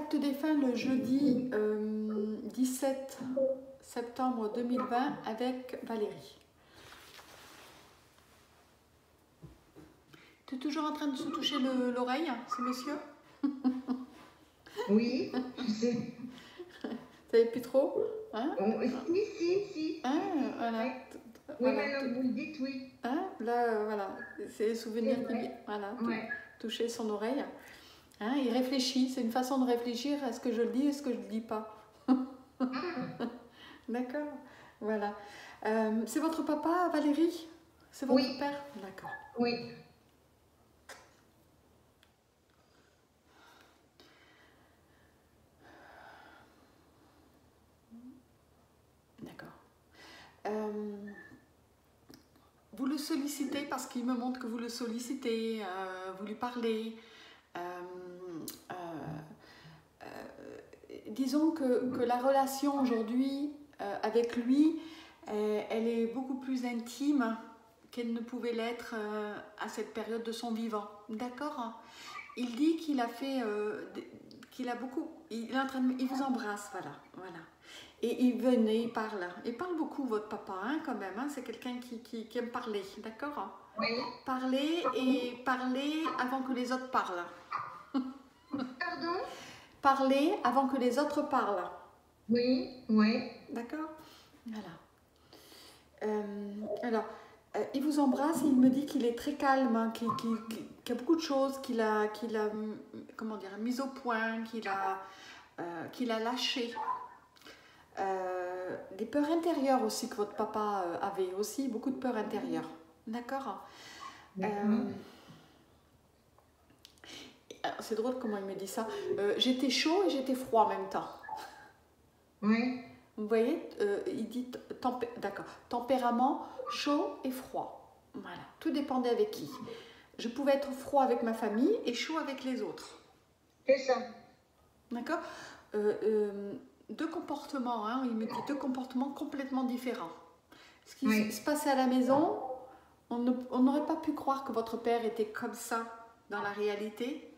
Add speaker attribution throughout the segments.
Speaker 1: l'acte défunt le jeudi 17 septembre 2020 avec Valérie. Tu es toujours en train de se toucher l'oreille, ce monsieur?
Speaker 2: Oui, je sais.
Speaker 1: Vous savez plus trop, hein?
Speaker 2: Si.
Speaker 1: Hein, voilà.
Speaker 2: Oui,
Speaker 1: Voilà.
Speaker 2: maintenant que vous le dites, oui.
Speaker 1: Hein? Là, voilà, c'est les souvenirs qui viennent. Voilà,
Speaker 2: Ouais.
Speaker 1: toucher son oreille. Hein? Il réfléchit, c'est une façon de réfléchir. Est-ce que je le dis, est-ce que je le dis pas? D'accord, voilà. C'est votre papa, Valérie? C'est votre père? D'accord.
Speaker 2: Oui.
Speaker 1: D'accord. Vous le sollicitez parce qu'il me montre que vous le sollicitez, vous lui parlez. Disons que la relation aujourd'hui avec lui, elle est beaucoup plus intime qu'elle ne pouvait l'être à cette période de son vivant. D'accord? Il dit qu'il a fait, qu'il a beaucoup, il est en train de, il vous embrasse, voilà. Et il venait, il parle beaucoup, votre papa, hein, quand même, hein, c'est quelqu'un qui aime parler, d'accord?
Speaker 2: Oui.
Speaker 1: Parler et parler avant que les autres parlent.
Speaker 2: Pardon?
Speaker 1: Parler avant que les autres parlent.
Speaker 2: Oui.
Speaker 1: D'accord? Voilà. Alors, il vous embrasse, il me dit qu'il est très calme, hein, qu'il y a beaucoup de choses qu'il a comment dire, mis au point, qu'il a lâché. Des peurs intérieures aussi que votre papa avait, aussi beaucoup de peurs intérieures. D'accord? C'est drôle comment il me dit ça. J'étais chaud et j'étais froid en même temps.
Speaker 2: Oui.
Speaker 1: Vous voyez, il dit d'accord, tempérament chaud et froid. Voilà, tout dépendait avec qui. Je pouvais être froid avec ma famille et chaud avec les autres.
Speaker 2: C'est ça.
Speaker 1: D'accord? Deux comportements, hein, il me dit deux comportements complètement différents. Ce qui se passait à la maison, on n'aurait pas pu croire que votre père était comme ça dans la réalité.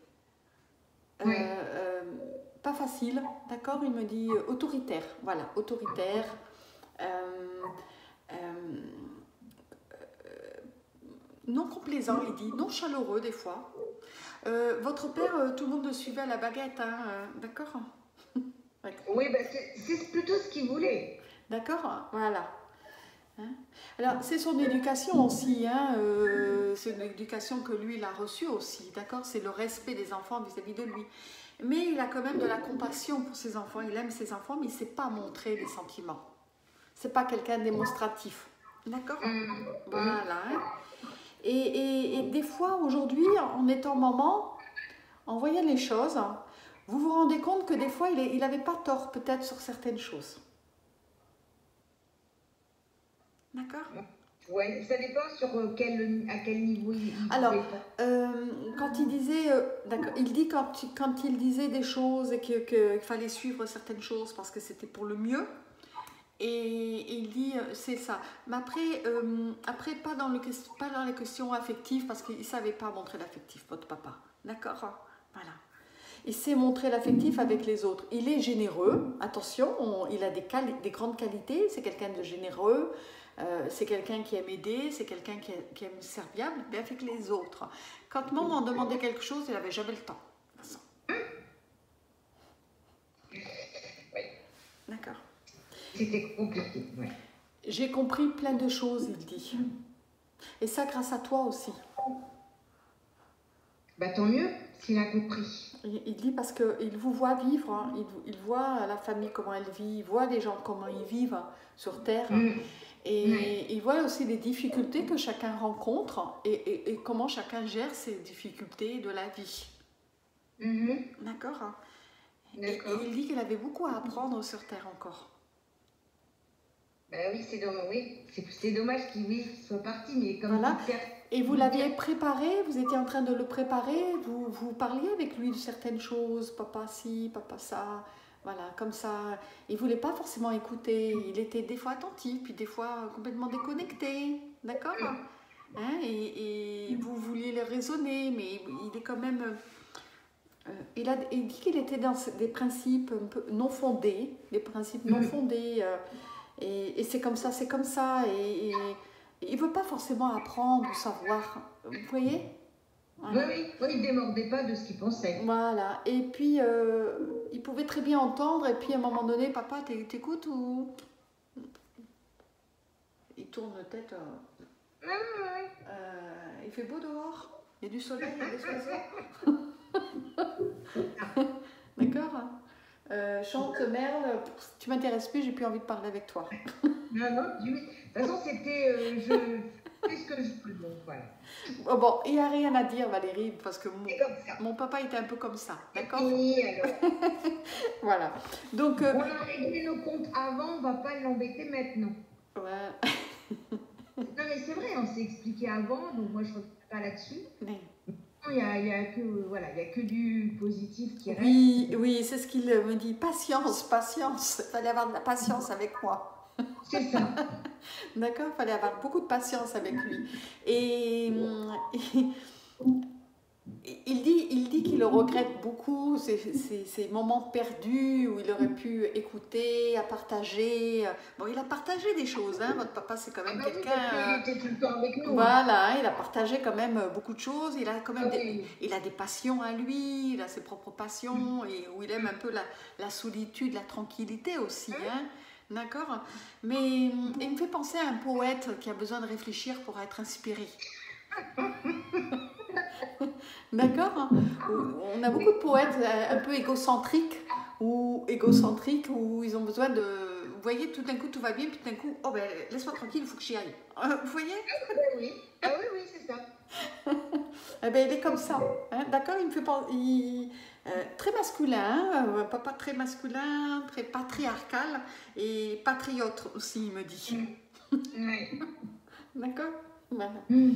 Speaker 1: Pas facile, d'accord? Il me dit autoritaire, voilà, autoritaire. Non complaisant, il dit, non chaleureux des fois. Votre père, tout le monde le suivait à la baguette, hein, d'accord?
Speaker 2: Oui, bah c'est plutôt ce qu'il voulait.
Speaker 1: D'accord, voilà. Hein? Alors, c'est son éducation aussi, hein, c'est une éducation que lui, il a reçue aussi, d'accord? C'est le respect des enfants vis-à-vis de lui. Mais il a quand même de la compassion pour ses enfants, il aime ses enfants, mais il ne sait pas montrer des sentiments. C'est pas quelqu'un de démonstratif, d'accord? Voilà. Hein? Et des fois, aujourd'hui, en étant maman, en voyant les choses, vous vous rendez compte que des fois, il n'avait pas tort peut-être sur certaines choses. D'accord?
Speaker 2: Oui, ça dépend sur à quel niveau il
Speaker 1: Alors, quand il disait, d'accord, il dit quand il disait des choses et qu'il fallait suivre certaines choses parce que c'était pour le mieux, et il dit c'est ça. Mais après pas dans les questions affectives parce qu'il ne savait pas montrer l'affectif, votre papa. D'accord? Voilà. Il sait montrer l'affectif avec les autres. Il est généreux, attention, il a des grandes qualités, c'est quelqu'un de généreux. C'est quelqu'un qui aime aider, c'est quelqu'un qui aime serviable, mais avec les autres. Quand maman demandait quelque chose, il n'avait jamais le temps.
Speaker 2: Oui.
Speaker 1: D'accord.
Speaker 2: C'était compliqué, oui.
Speaker 1: J'ai compris plein de choses, il dit. Et ça grâce à toi aussi.
Speaker 2: Bah tant mieux s'il a compris.
Speaker 1: Il dit parce qu'il vous voit vivre, hein, il voit la famille comment elle vit, il voit les gens comment ils vivent sur Terre. Et il voit aussi les difficultés que chacun rencontre et comment chacun gère ces difficultés de la vie. D'accord? Et il dit qu'il avait beaucoup à apprendre sur Terre encore.
Speaker 2: Ben oui, c'est dommage, c'est dommage qu'il soit parti, mais comme
Speaker 1: voilà. Et vous l'aviez préparé, vous étiez en train de le préparer, vous parliez avec lui de certaines choses, papa ci, papa ça. Voilà, comme ça, il ne voulait pas forcément écouter, il était des fois attentif, puis des fois complètement déconnecté, d'accord? Hein, et vous vouliez le raisonner, mais il est quand même... il dit qu'il était dans des principes un peu non fondés, des principes non fondés, et c'est comme ça, c'est comme ça, et il ne veut pas forcément apprendre ou savoir, vous voyez? Voilà.
Speaker 2: Oui, il ne démordait pas de ce qu'il pensait.
Speaker 1: Voilà, et puis il pouvait très bien entendre, et puis à un moment donné, papa, t'écoutes ou... Il tourne la tête, il fait beau dehors, il y a du soleil, il y a des oiseaux. D'accord? Chante Merle, tu m'intéresses plus, j'ai plus envie de parler avec toi.
Speaker 2: Non, de toute façon, c'était... je fais ce que je peux, donc voilà.
Speaker 1: Bon, il n'y a rien à dire, Valérie, parce que
Speaker 2: C'est comme ça.
Speaker 1: mon papa était un peu comme ça, d'accord?
Speaker 2: Fini, alors.
Speaker 1: Voilà. Donc,
Speaker 2: on a réglé nos comptes avant, on ne va pas l'embêter maintenant.
Speaker 1: Ouais.
Speaker 2: Non, mais c'est vrai, on s'est expliqué avant, donc moi, je ne reviens pas là-dessus.
Speaker 1: Mais...
Speaker 2: Il n'y a que du positif qui reste.
Speaker 1: Oui, c'est ce qu'il me dit. Patience, patience. Il fallait avoir de la patience avec moi.
Speaker 2: C'est ça.
Speaker 1: D'accord? Il fallait avoir beaucoup de patience avec lui. Et il dit qu'il le regrette beaucoup, ces moments perdus où il aurait pu écouter, à partager. Bon, il a partagé des choses, hein. Votre papa, c'est quand même quelqu'un...
Speaker 2: Il était tout le temps avec nous.
Speaker 1: Voilà, il a partagé quand même beaucoup de choses. Il a quand même il a des passions à lui, il a ses propres passions, et où il aime un peu la solitude, la tranquillité aussi, hein. D'accord? Mais il me fait penser à un poète qui a besoin de réfléchir pour être inspiré. D'accord? On a beaucoup de poètes un peu égocentriques où ils ont besoin de... Vous voyez, tout d'un coup, tout va bien, puis tout d'un coup, oh ben, laisse-moi tranquille, il faut que j'y aille. Vous voyez?
Speaker 2: Oui, c'est ça.
Speaker 1: Eh ben, il est comme ça. Hein? D'accord? Il me fait penser... très masculin, un papa très masculin, très patriarcal et patriote aussi, il me dit.
Speaker 2: Oui.
Speaker 1: D'accord? Voilà.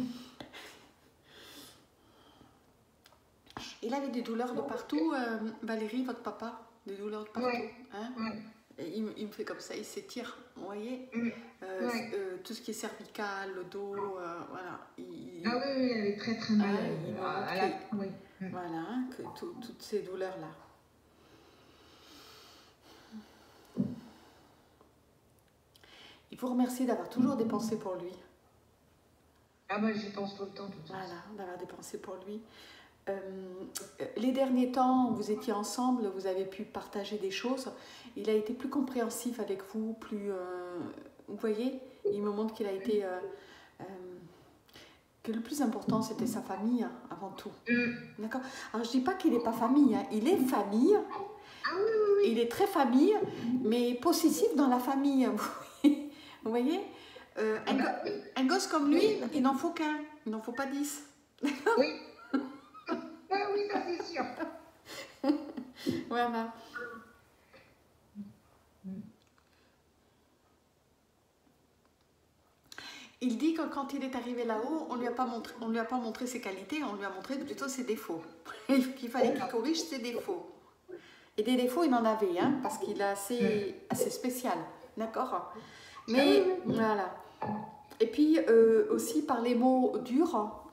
Speaker 1: Il avait des douleurs de partout, Valérie, votre papa, des douleurs de partout. Hein? Et il me fait comme ça, il s'étire, vous voyez, tout ce qui est cervical, le dos, voilà.
Speaker 2: Oui, il avait très très mal.
Speaker 1: Voilà, hein, que toutes ces douleurs-là. Il vous remercie d'avoir toujours des pensées pour lui.
Speaker 2: Ah moi j'y pense tout le temps,
Speaker 1: Voilà, d'avoir des pensées pour lui. Les derniers temps, vous étiez ensemble, vous avez pu partager des choses. Il a été plus compréhensif avec vous, plus... vous voyez, il me montre qu'il a été... que le plus important, c'était sa famille, avant tout. D'accord? Alors, je dis pas qu'il n'est pas famille, hein. Il est famille.
Speaker 2: Ah oui.
Speaker 1: Il est très famille, mais possessif dans la famille. Vous voyez? Un gosse comme lui, il n'en faut qu'un. Il n'en faut pas 10.
Speaker 2: Oui. Oui, ça c'est sûr.
Speaker 1: Voilà. Il dit que quand il est arrivé là-haut, on lui a pas montré ses qualités, on lui a montré plutôt ses défauts. Qu'il fallait qu'il corrige ses défauts. Et des défauts, il en avait, hein, parce qu'il est assez spécial. D'accord? Mais voilà. Et puis aussi par les mots durs,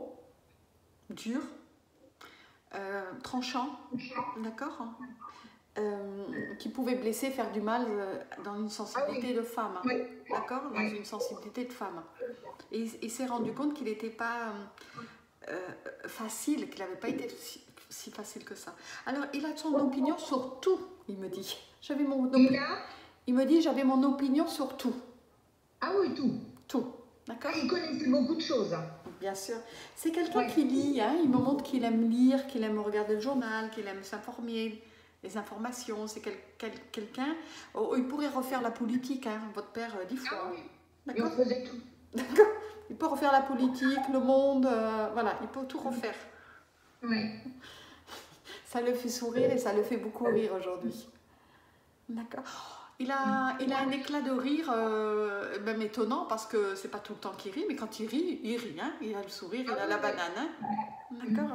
Speaker 1: tranchants, d'accord, qui pouvaient blesser, faire du mal dans une sensibilité de femme, d'accord, dans une sensibilité de femme. Et il s'est rendu compte qu'il n'était pas facile, qu'il n'avait pas été si facile que ça. Alors, il a son opinion sur tout, il me dit. Il me dit, j'avais mon opinion sur tout.
Speaker 2: Ah oui, tout.
Speaker 1: Tout. D'accord.
Speaker 2: Il connaissait beaucoup de choses.
Speaker 1: Bien sûr. C'est quelqu'un qui lit, hein. Il me montre qu'il aime lire, qu'il aime regarder le journal, qu'il aime s'informer, les informations. C'est quelqu'un... Oh, il pourrait refaire la politique, hein, votre père, 10 fois.
Speaker 2: Ah oui.
Speaker 1: D'accord.
Speaker 2: Il faisait tout.
Speaker 1: D'accord. Il peut refaire la politique, le monde, voilà, il peut tout refaire.
Speaker 2: Oui.
Speaker 1: Ça le fait sourire et ça le fait beaucoup rire aujourd'hui. D'accord. Il a un éclat de rire même étonnant parce que c'est pas tout le temps qu'il rit, mais quand il rit, hein. Il a le sourire, il a la banane. Hein. D'accord.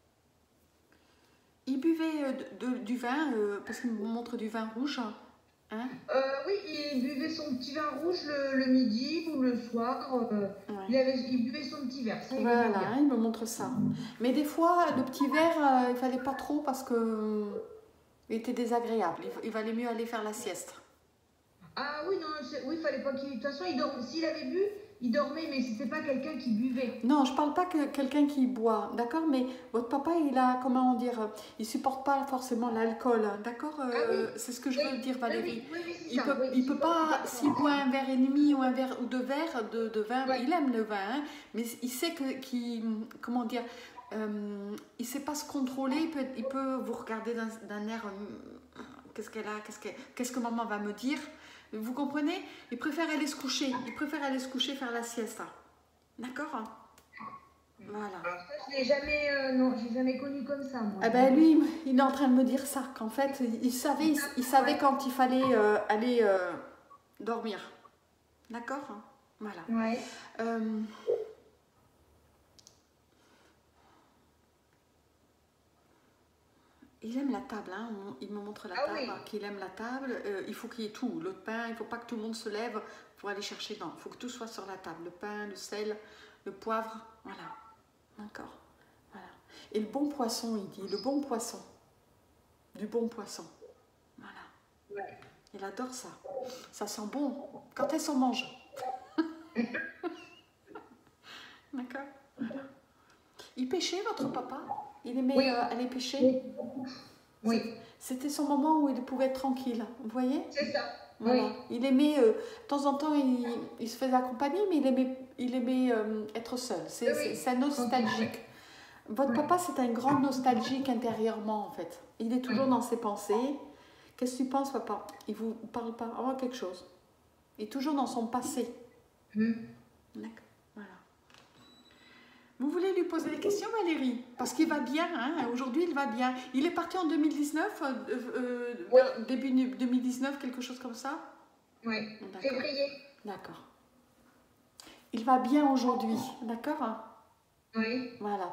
Speaker 1: Il buvait du vin, parce qu'il me montre du vin rouge, Hein?
Speaker 2: Oui, il buvait son petit vin rouge le midi ou le soir.
Speaker 1: Ouais.
Speaker 2: Il buvait son petit verre, ça il aimait
Speaker 1: Voilà,
Speaker 2: bien.
Speaker 1: hein, il me montre ça. Mais des fois, le petit verre, il fallait pas trop parce que il était désagréable. Il valait mieux aller faire la sieste.
Speaker 2: Ah oui, non, oui, il fallait pas qu'il. De toute façon, s'il avait bu, il dormait, mais c'était pas quelqu'un qui buvait.
Speaker 1: Non, je parle pas que quelqu'un qui boit, d'accord? Mais votre papa, il a, comment dire, il supporte pas forcément l'alcool, hein, d'accord?
Speaker 2: Ah oui,
Speaker 1: C'est ce que je
Speaker 2: oui,
Speaker 1: veux dire,
Speaker 2: oui,
Speaker 1: Valérie.
Speaker 2: oui, oui, oui, c'est ça. Oui,
Speaker 1: Il peut pas,
Speaker 2: pas
Speaker 1: s'il boit un verre et demi ou un verre ou deux verres de vin,
Speaker 2: ouais.
Speaker 1: il aime le vin, hein, mais il sait comment dire, il sait pas se contrôler, il peut vous regarder d'un air, qu'est-ce qu'elle a, qu'est-ce que maman va me dire? Vous comprenez? Il préfère aller se coucher, faire la siesta, d'accord? Voilà.
Speaker 2: Alors ça, je l'ai jamais, non, j'ai jamais connu comme ça, moi.
Speaker 1: Eh ben lui, il est en train de me dire ça, qu'en fait, il savait quand il fallait aller dormir. D'accord? Voilà.
Speaker 2: Ouais.
Speaker 1: Euh, il aime la table, hein. Il me montre la
Speaker 2: Ah
Speaker 1: table,
Speaker 2: oui.
Speaker 1: qu'il aime la table. Il faut qu'il y ait tout, le pain, il ne faut pas que tout le monde se lève pour aller chercher. Non, il faut que tout soit sur la table. Le pain, le sel, le poivre, voilà. D'accord. Voilà. Et le bon poisson, il dit, le bon poisson. Du bon poisson. Voilà.
Speaker 2: Ouais.
Speaker 1: Il adore ça. Ça sent bon. Quand elle s'en mange. D'accord. Il pêchait, votre papa? Il aimait
Speaker 2: Oui.
Speaker 1: aller pêcher?
Speaker 2: Oui. Oui.
Speaker 1: C'était son moment où il pouvait être tranquille. Vous voyez?
Speaker 2: C'est ça.
Speaker 1: Voilà.
Speaker 2: Oui.
Speaker 1: Il aimait, de temps en temps, il se faisait accompagner, mais il aimait être seul. C'est nostalgique. Votre papa, c'est un grand nostalgique intérieurement, en fait. Il est toujours dans ses pensées. Qu'est-ce que tu penses, papa? Il vous parle pas quelque chose. Il est toujours dans son passé. D'accord. Voilà. Vous voulez lui poser des questions, Valérie? Parce qu'il va bien, hein? Aujourd'hui, il va bien. Il est parti en 2019, début 2019, quelque chose comme ça?
Speaker 2: Oui, février.
Speaker 1: D'accord. Il va bien aujourd'hui, d'accord?
Speaker 2: Oui.
Speaker 1: Voilà.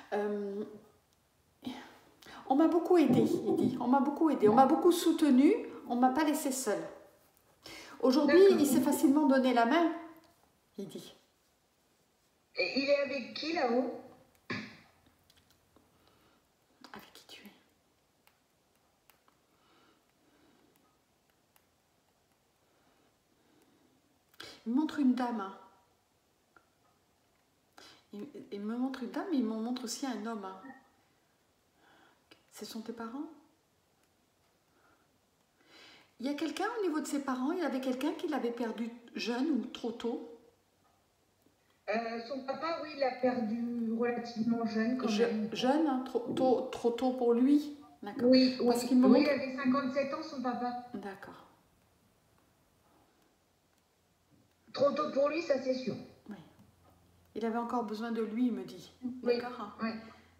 Speaker 1: On m'a beaucoup aidé, il dit. On m'a beaucoup aidé. On m'a beaucoup soutenu. On ne m'a pas laissé seule. Aujourd'hui, il s'est facilement donné la main, il dit.
Speaker 2: Et il est avec qui là-haut?
Speaker 1: Avec qui tu es? Il me montre une dame. Hein. Il me montre une dame, mais il me montre aussi un homme. Hein. Ce sont tes parents? Il y a quelqu'un au niveau de ses parents, il y avait quelqu'un qui l'avait perdu jeune ou trop tôt?
Speaker 2: Son papa, oui, il l'a perdu relativement jeune quand même.
Speaker 1: Jeune, hein, trop tôt pour lui? D'accord.
Speaker 2: Oui,
Speaker 1: Parce
Speaker 2: oui.
Speaker 1: qu'il me
Speaker 2: Oui,
Speaker 1: montre...
Speaker 2: il avait 57 ans, son papa.
Speaker 1: D'accord.
Speaker 2: Trop tôt pour lui, ça c'est sûr.
Speaker 1: Oui. Il avait encore besoin de lui, il me dit.
Speaker 2: Oui.
Speaker 1: D'accord.
Speaker 2: Oui.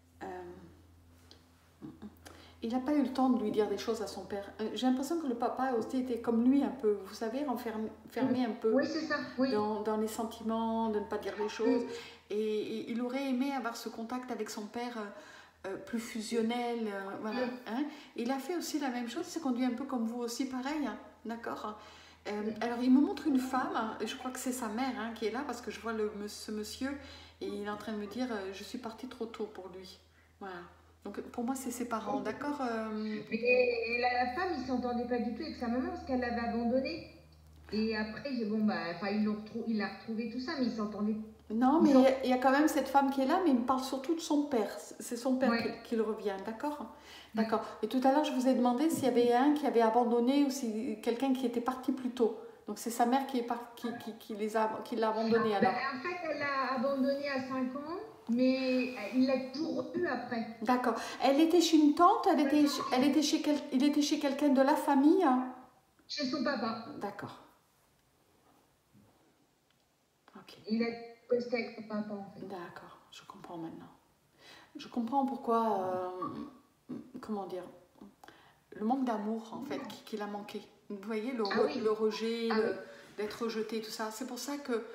Speaker 1: Il n'a pas eu le temps de lui dire des choses à son père. J'ai l'impression que le papa aussi était comme lui un peu, vous savez, fermé un peu
Speaker 2: Oui, c'est ça. Oui.
Speaker 1: dans les sentiments, de ne pas dire les choses. Et il aurait aimé avoir ce contact avec son père plus fusionnel. Voilà, hein. Il a fait aussi la même chose, il s'est conduit un peu comme vous aussi, pareil. Hein, d'accord. Alors, il me montre une femme, je crois que c'est sa mère hein, qui est là, parce que je vois ce monsieur, et il est en train de me dire je suis partie trop tôt pour lui. Voilà. Donc pour moi, c'est ses parents, d'accord
Speaker 2: Et la femme, il ne s'entendait pas du tout avec sa maman parce qu'elle l'avait abandonné. Et après, il l'a retrouvé tout ça, mais il s'entendait.
Speaker 1: Non, mais il y a quand même cette femme qui est là, mais il me parle surtout de son père. C'est son père qui le revient, d'accord? D'accord. Et tout à l'heure, je vous ai demandé s'il y avait un qui avait abandonné ou si quelqu'un qui était parti plus tôt. Donc c'est sa mère qui l'a abandonné alors.
Speaker 2: En fait, elle l'a abandonné à 5 ans. Mais il l'a toujours eu après.
Speaker 1: D'accord. Elle était chez une tante, il était chez quelqu'un de la famille?
Speaker 2: Chez son papa.
Speaker 1: D'accord. Ok.
Speaker 2: Il est resté avec son papa en fait.
Speaker 1: D'accord, je comprends maintenant. Je comprends pourquoi, comment dire, le manque d'amour en fait qu'il a manqué. Vous voyez, le rejet, d'être rejeté, tout ça. C'est pour ça que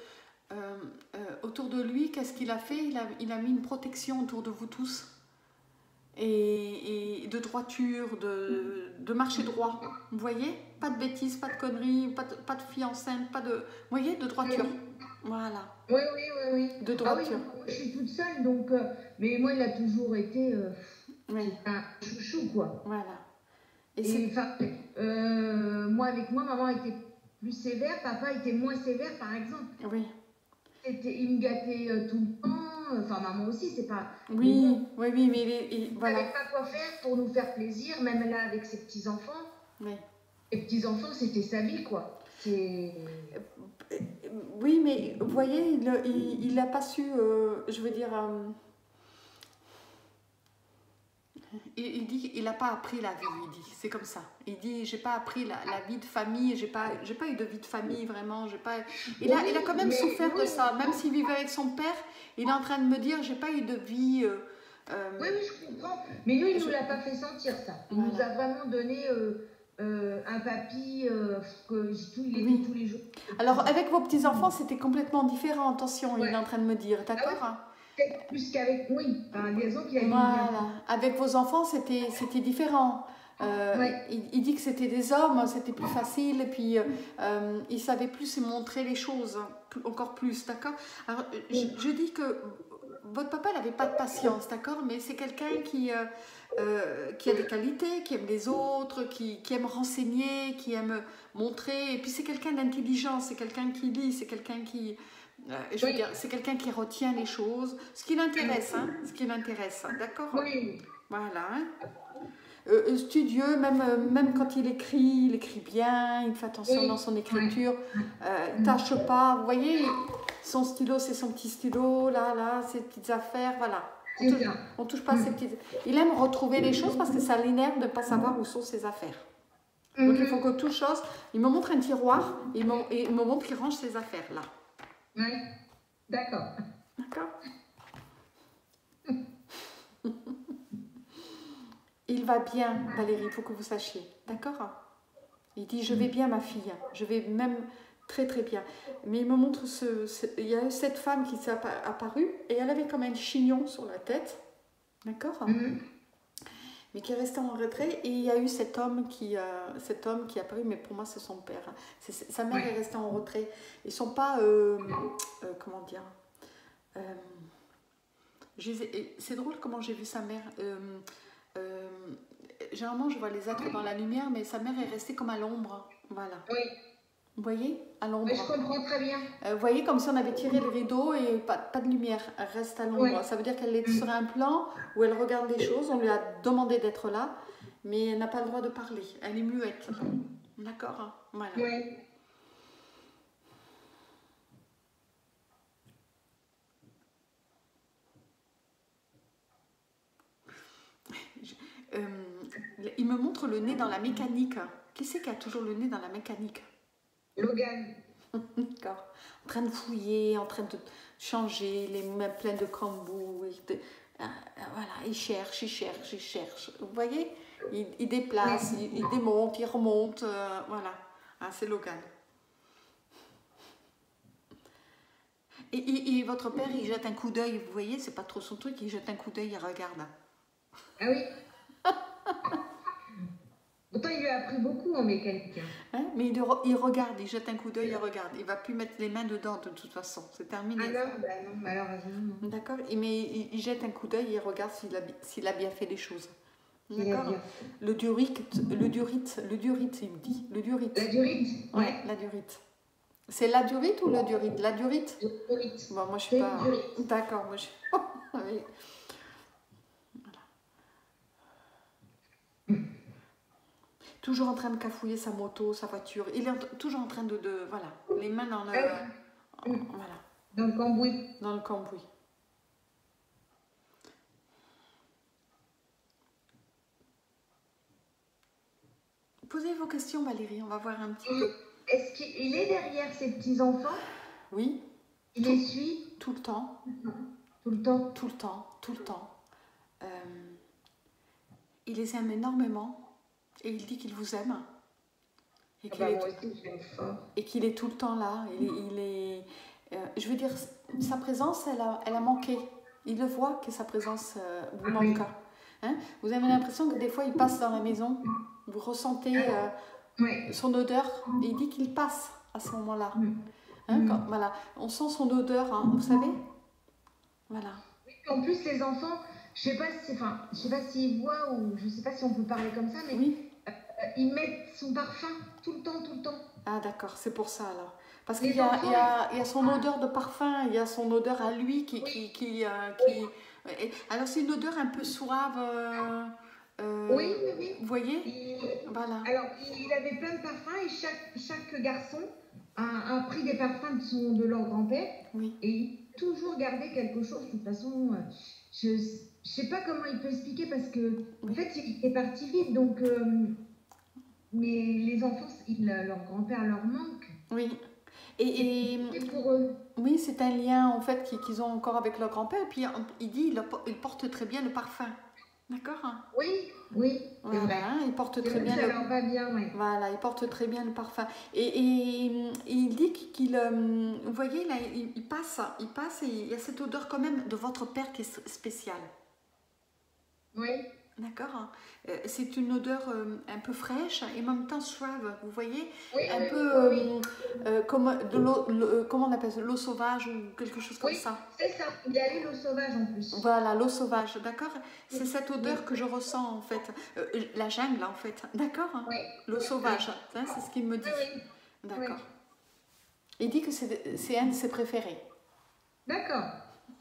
Speaker 1: autour de lui, qu'est-ce qu'il a fait? Il a mis une protection autour de vous tous. et de droiture, de marcher droit. Vous voyez? Pas de bêtises, pas de conneries, pas de fille enceinte, pas de... Vous voyez? De droiture. Voilà.
Speaker 2: Oui.
Speaker 1: De
Speaker 2: Ah oui,
Speaker 1: droiture.
Speaker 2: moi, je suis toute seule, donc... mais moi, il a toujours été
Speaker 1: Oui.
Speaker 2: un chouchou, quoi.
Speaker 1: Voilà.
Speaker 2: Et enfin, moi, avec moi, maman était plus sévère, papa était moins sévère, par exemple.
Speaker 1: Oui.
Speaker 2: Il me gâtait tout le temps. Enfin, maman aussi, c'est pas...
Speaker 1: Oui,
Speaker 2: mais bon,
Speaker 1: oui, mais voilà.
Speaker 2: il savait pas quoi faire pour nous faire plaisir, même là, avec ses petits-enfants.
Speaker 1: Oui.
Speaker 2: Les petits-enfants, c'était sa vie, quoi. C'est...
Speaker 1: Oui, mais vous voyez, il n'a pas su, je veux dire, il dit qu'il n'a pas appris la vie, il dit, c'est comme ça. Il dit, j'ai pas appris la vie de famille, j'ai pas eu de vie de famille vraiment, j'ai pas... Il a quand même souffert de ça, même s'il vivait avec son père, il est en train de me dire, j'ai pas eu de vie...
Speaker 2: Oui, je comprends, mais nous, il ne nous l'a pas fait sentir, ça. Il nous a vraiment donné... un papy il était tous les jours.
Speaker 1: Alors, avec vos petits-enfants, c'était complètement différent, attention, il est en train de me dire, d'accord?
Speaker 2: Peut-être plus qu'avec... Oui, disons qu'il a eu...
Speaker 1: Voilà, avec vos enfants, c'était différent. Il dit que c'était des hommes, c'était plus facile, et puis il savait plus se montrer les choses, encore plus, d'accord? Alors, je dis que votre papa n'avait pas de patience, d'accord? Mais c'est quelqu'un qui a des qualités, qui aime les autres, qui aime renseigner, qui aime montrer, et puis c'est quelqu'un d'intelligent, c'est quelqu'un qui lit, c'est quelqu'un qui... je veux dire, c'est quelqu'un qui retient les choses, ce qui l'intéresse, d'accord?
Speaker 2: Oui.
Speaker 1: Voilà. Studieux, même quand il écrit bien, il fait attention dans son écriture, il ne tâche pas, vous voyez, son stylo, c'est son petit stylo, là, ses petites affaires, voilà. On touche pas à ses petites... Il aime retrouver les choses parce que ça l'énerve de ne pas savoir où sont ses affaires. Donc il faut que toute chose... Il me montre un tiroir et il me montre qu'il range ses affaires, là.
Speaker 2: Oui, d'accord.
Speaker 1: D'accord. Il va bien, Valérie, il faut que vous sachiez. D'accord? Il dit, je vais bien, ma fille. Je vais même très, très bien. Mais il me montre il y a cette femme qui s'est apparue et elle avait comme un chignon sur la tête. D'accord? Mais qui est resté en retrait. Et il y a eu cet homme qui est apparu, mais pour moi, c'est son père. Sa mère est restée en retrait. Ils ne sont pas... comment dire c'est drôle comment j'ai vu sa mère... généralement, je vois les êtres dans la lumière, mais sa mère est restée comme à l'ombre. Voilà. Oui. Vous voyez? À l'ombre.
Speaker 2: Je comprends très bien.
Speaker 1: Vous voyez, comme si on avait tiré le rideau et pas de lumière. Elle reste à l'ombre. Oui. Ça veut dire qu'elle est sur un plan où elle regarde les choses. On lui a demandé d'être là, mais elle n'a pas le droit de parler. Elle est muette. D'accord? Voilà. Oui. Il me montre le nez dans la mécanique. Qui c'est qui a toujours le nez dans la mécanique?
Speaker 2: Logan.
Speaker 1: D'accord. En train de fouiller, en train de changer, les mains pleines de cambouis. Voilà, il cherche. Vous voyez? Il déplace, il démonte, il remonte. Voilà. C'est Logan. Et votre père, il jette un coup d'œil. Vous voyez, c'est pas trop son truc. Il jette un coup d'œil, il regarde.
Speaker 2: Ah oui. Pourtant, il lui a appris beaucoup en mécanique.
Speaker 1: Mais il regarde, il jette un coup d'œil, il regarde. Il ne va plus mettre les mains dedans de toute façon. C'est terminé.
Speaker 2: Ah non, non, malheureusement.
Speaker 1: D'accord. Mais il jette un coup d'œil, il regarde s'il a bien fait les choses. D'accord. Le durite, il me dit. Le durite.
Speaker 2: La durite?
Speaker 1: Oui, la durite. C'est la durite ou le durite? La durite?
Speaker 2: Durite.
Speaker 1: Bon, moi, je suis pas... D'accord, moi, je... oui. Toujours en train de cafouiller sa moto, sa voiture. Il est toujours en train de voilà, les mains dans le... voilà.
Speaker 2: Dans le cambouis.
Speaker 1: Dans le cambouis. Posez vos questions, Valérie, on va voir un petit peu.
Speaker 2: Est-ce qu'il est derrière ses petits-enfants?
Speaker 1: Oui.
Speaker 2: Il les suit?
Speaker 1: Tout le temps.
Speaker 2: Tout le temps?
Speaker 1: Tout le temps, tout le temps. Il les aime énormément. Et il dit qu'il vous aime. Et qu'il est tout le temps là. Je veux dire, sa présence, elle a manqué. Il le voit que sa présence vous manque. Hein? Vous avez l'impression que des fois, il passe dans la maison. Vous ressentez
Speaker 2: Ouais.
Speaker 1: son odeur. Et il dit qu'il passe à ce moment-là. Hein,
Speaker 2: Mm.
Speaker 1: voilà. On sent son odeur, hein, vous savez? Voilà.
Speaker 2: Oui, en plus, les enfants, je sais pas si, enfin, je sais pas s'ils voient ou je sais pas si on peut parler comme ça, mais
Speaker 1: Oui.
Speaker 2: ils mettent son parfum tout le temps, tout le temps.
Speaker 1: Ah d'accord, c'est pour ça alors. Parce
Speaker 2: Les
Speaker 1: qu'il y a,
Speaker 2: enfants,
Speaker 1: il y a son odeur de parfum, il y a son odeur à lui
Speaker 2: oui,
Speaker 1: alors c'est une odeur un peu suave,
Speaker 2: oui, oui, oui.
Speaker 1: vous voyez?
Speaker 2: Il-
Speaker 1: Voilà.
Speaker 2: alors, il avait plein de parfums et chaque garçon a pris des parfums de leur grand-père
Speaker 1: Oui.
Speaker 2: et il a toujours gardé quelque chose. De toute façon, je ne sais pas comment il peut expliquer parce que, en fait, il est parti vite. Donc, mais les enfants, leur grand-père leur manque.
Speaker 1: Oui. Et
Speaker 2: C'est pour eux.
Speaker 1: oui, c'est un lien en fait qu'ils ont encore avec leur grand-père. Et puis il dit il porte très bien le parfum. D'accord? Hein?
Speaker 2: Oui, oui, c'est
Speaker 1: Voilà,
Speaker 2: vrai.
Speaker 1: hein, il porte
Speaker 2: C'est
Speaker 1: très
Speaker 2: vrai que
Speaker 1: bien
Speaker 2: ça
Speaker 1: le
Speaker 2: leur va bien, oui.
Speaker 1: voilà, il porte très bien le parfum. Et il dit vous voyez là, il passe et il y a cette odeur quand même de votre père qui est spéciale.
Speaker 2: Oui,
Speaker 1: D'accord? Hein. C'est une odeur un peu fraîche et en même temps suave, vous voyez?
Speaker 2: oui,
Speaker 1: Un
Speaker 2: oui,
Speaker 1: peu
Speaker 2: oui.
Speaker 1: comme de comment on appelle ça? L'eau sauvage ou quelque chose comme
Speaker 2: Oui,
Speaker 1: ça.
Speaker 2: c'est ça. Il y a eu l'eau sauvage en plus.
Speaker 1: Voilà, l'eau sauvage, d'accord? C'est cette
Speaker 2: Oui,
Speaker 1: odeur que je ressens en fait. La jungle en fait, d'accord? Hein.
Speaker 2: oui,
Speaker 1: L'eau
Speaker 2: oui,
Speaker 1: sauvage, hein, c'est ce qu'il me dit.
Speaker 2: oui, oui.
Speaker 1: D'accord. Il dit que c'est un de ses préférés.
Speaker 2: D'accord.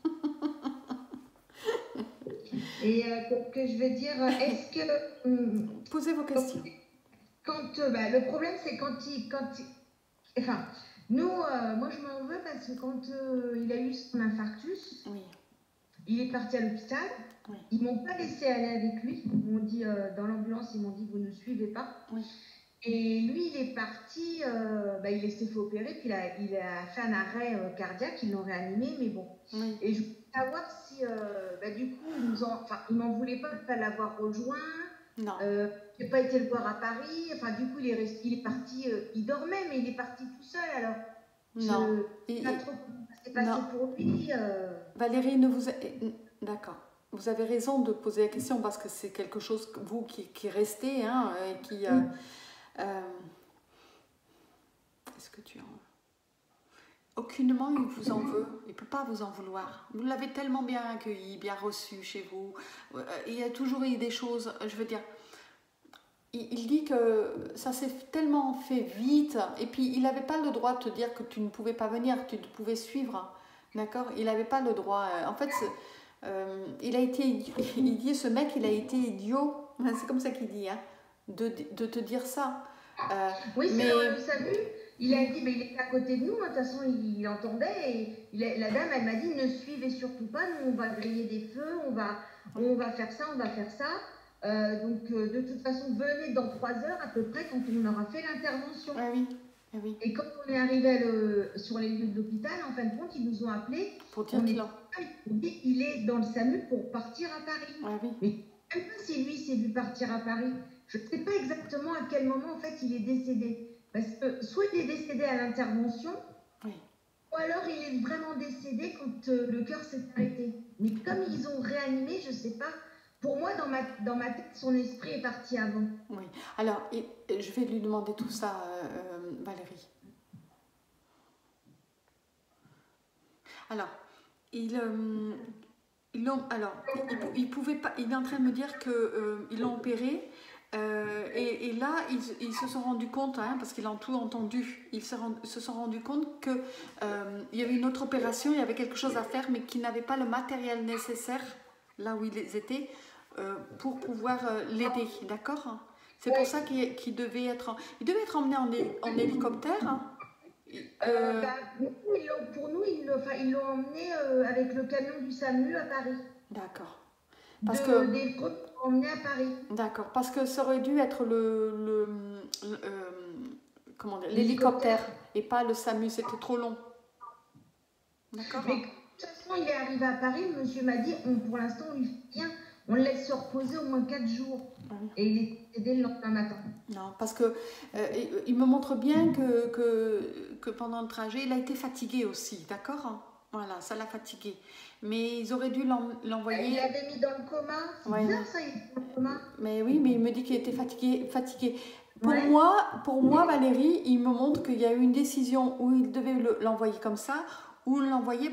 Speaker 2: Et que je veux dire, est-ce que
Speaker 1: Posez vos questions.
Speaker 2: bah, le problème c'est enfin, nous, moi je m'en veux parce que quand il a eu son infarctus,
Speaker 1: Oui,
Speaker 2: il est parti à l'hôpital.
Speaker 1: oui,
Speaker 2: Ils m'ont pas laissé aller avec lui. Ils m'ont dit dans l'ambulance, ils m'ont dit vous ne suivez pas.
Speaker 1: oui.
Speaker 2: Et lui, il est parti, bah, il s'est fait opérer, puis il a fait un arrêt cardiaque, ils l'ont réanimé, mais bon.
Speaker 1: Oui.
Speaker 2: Et je voulais savoir si, bah, du coup, ils m'en voulaient pas de ne pas l'avoir rejoint.
Speaker 1: Non.
Speaker 2: J'ai pas été le voir à Paris. Enfin, du coup, il est parti, il dormait, mais il est parti tout seul. Alors,
Speaker 1: Non.
Speaker 2: je ne sais pas trop comment ça s'est passé
Speaker 1: Non.
Speaker 2: pour lui.
Speaker 1: Valérie, d'accord. Vous avez raison de poser la question parce que c'est quelque chose que vous qui restez hein, et qui. Est-ce que tu en. Aucunement il vous en veut, il ne peut pas vous en vouloir. Vous l'avez tellement bien accueilli, bien reçu chez vous. Il y a toujours eu des choses, je veux dire, il dit que ça s'est tellement fait vite, et puis il n'avait pas le droit de te dire que tu ne pouvais pas venir, que tu ne pouvais suivre, d'accord? Il n'avait pas le droit. En fait, il a été, il dit, ce mec, il a été idiot, c'est comme ça qu'il dit, hein, de te dire ça.
Speaker 2: Oui,
Speaker 1: mais
Speaker 2: ça vu. Il a dit, mais il était à côté de nous, de toute façon, il entendait. Et la dame, elle m'a dit, ne suivez surtout pas, nous, on va griller des feux, on va faire ça, on va faire ça. Donc, de toute façon, venez dans 3 heures à peu près quand on aura fait l'intervention.
Speaker 1: Ah oui, ah oui.
Speaker 2: Et quand on est arrivé sur les lieux de l'hôpital, en fin de compte, ils nous ont appelés.
Speaker 1: Pour dire qu'il
Speaker 2: il est dans le SAMU pour partir à Paris.
Speaker 1: Ah oui.
Speaker 2: Mais même pas si lui s'est vu partir à Paris. Je ne sais pas exactement à quel moment, en fait, il est décédé. Parce que soit il est décédé à l'intervention,
Speaker 1: oui.
Speaker 2: ou alors il est vraiment décédé quand le cœur s'est arrêté. Mais comme ils ont réanimé, je ne sais pas. Pour moi, dans ma tête, son esprit est parti avant.
Speaker 1: Oui. Alors, je vais lui demander tout ça, Valérie. Alors, il pouvait pas. Il est en train de me dire que ils l'ont opéré. Et là, ils se sont rendus compte, hein, parce qu'ils ont tout entendu, ils se sont rendus compte qu'il y avait une autre opération, il y avait quelque chose à faire, mais qu'ils n'avaient pas le matériel nécessaire, là où ils étaient, pour pouvoir l'aider, d'accord? C'est pour ça qu'il devait être emmené en hélicoptère. Hein.
Speaker 2: Pour nous, ils l'ont emmené avec le camion du SAMU à Paris.
Speaker 1: D'accord.
Speaker 2: Des groupes emmenés à Paris.
Speaker 1: D'accord, parce que ça aurait dû être l'hélicoptère et pas le SAMU, c'était trop long. D'accord.
Speaker 2: Mais de toute façon, il est arrivé à Paris, le monsieur m'a dit, pour l'instant, on lui fait rien, on le laisse se reposer au moins 4 jours. Oui. Et il est décédé le lendemain matin.
Speaker 1: Non, parce que il me montre bien que pendant le trajet, il a été fatigué aussi, d'accord? Voilà, ça l'a fatigué. Mais ils auraient dû
Speaker 2: Il
Speaker 1: l'envoyer.
Speaker 2: l'avait mis dans le coma. C'est
Speaker 1: Ouais,
Speaker 2: bizarre ça, il est dans le coma.
Speaker 1: mais oui, mais il me dit qu'il était fatigué.
Speaker 2: Ouais.
Speaker 1: Pour moi, Valérie, il me montre qu'il y a eu une décision où il devait l'envoyer comme ça, ou l'envoyer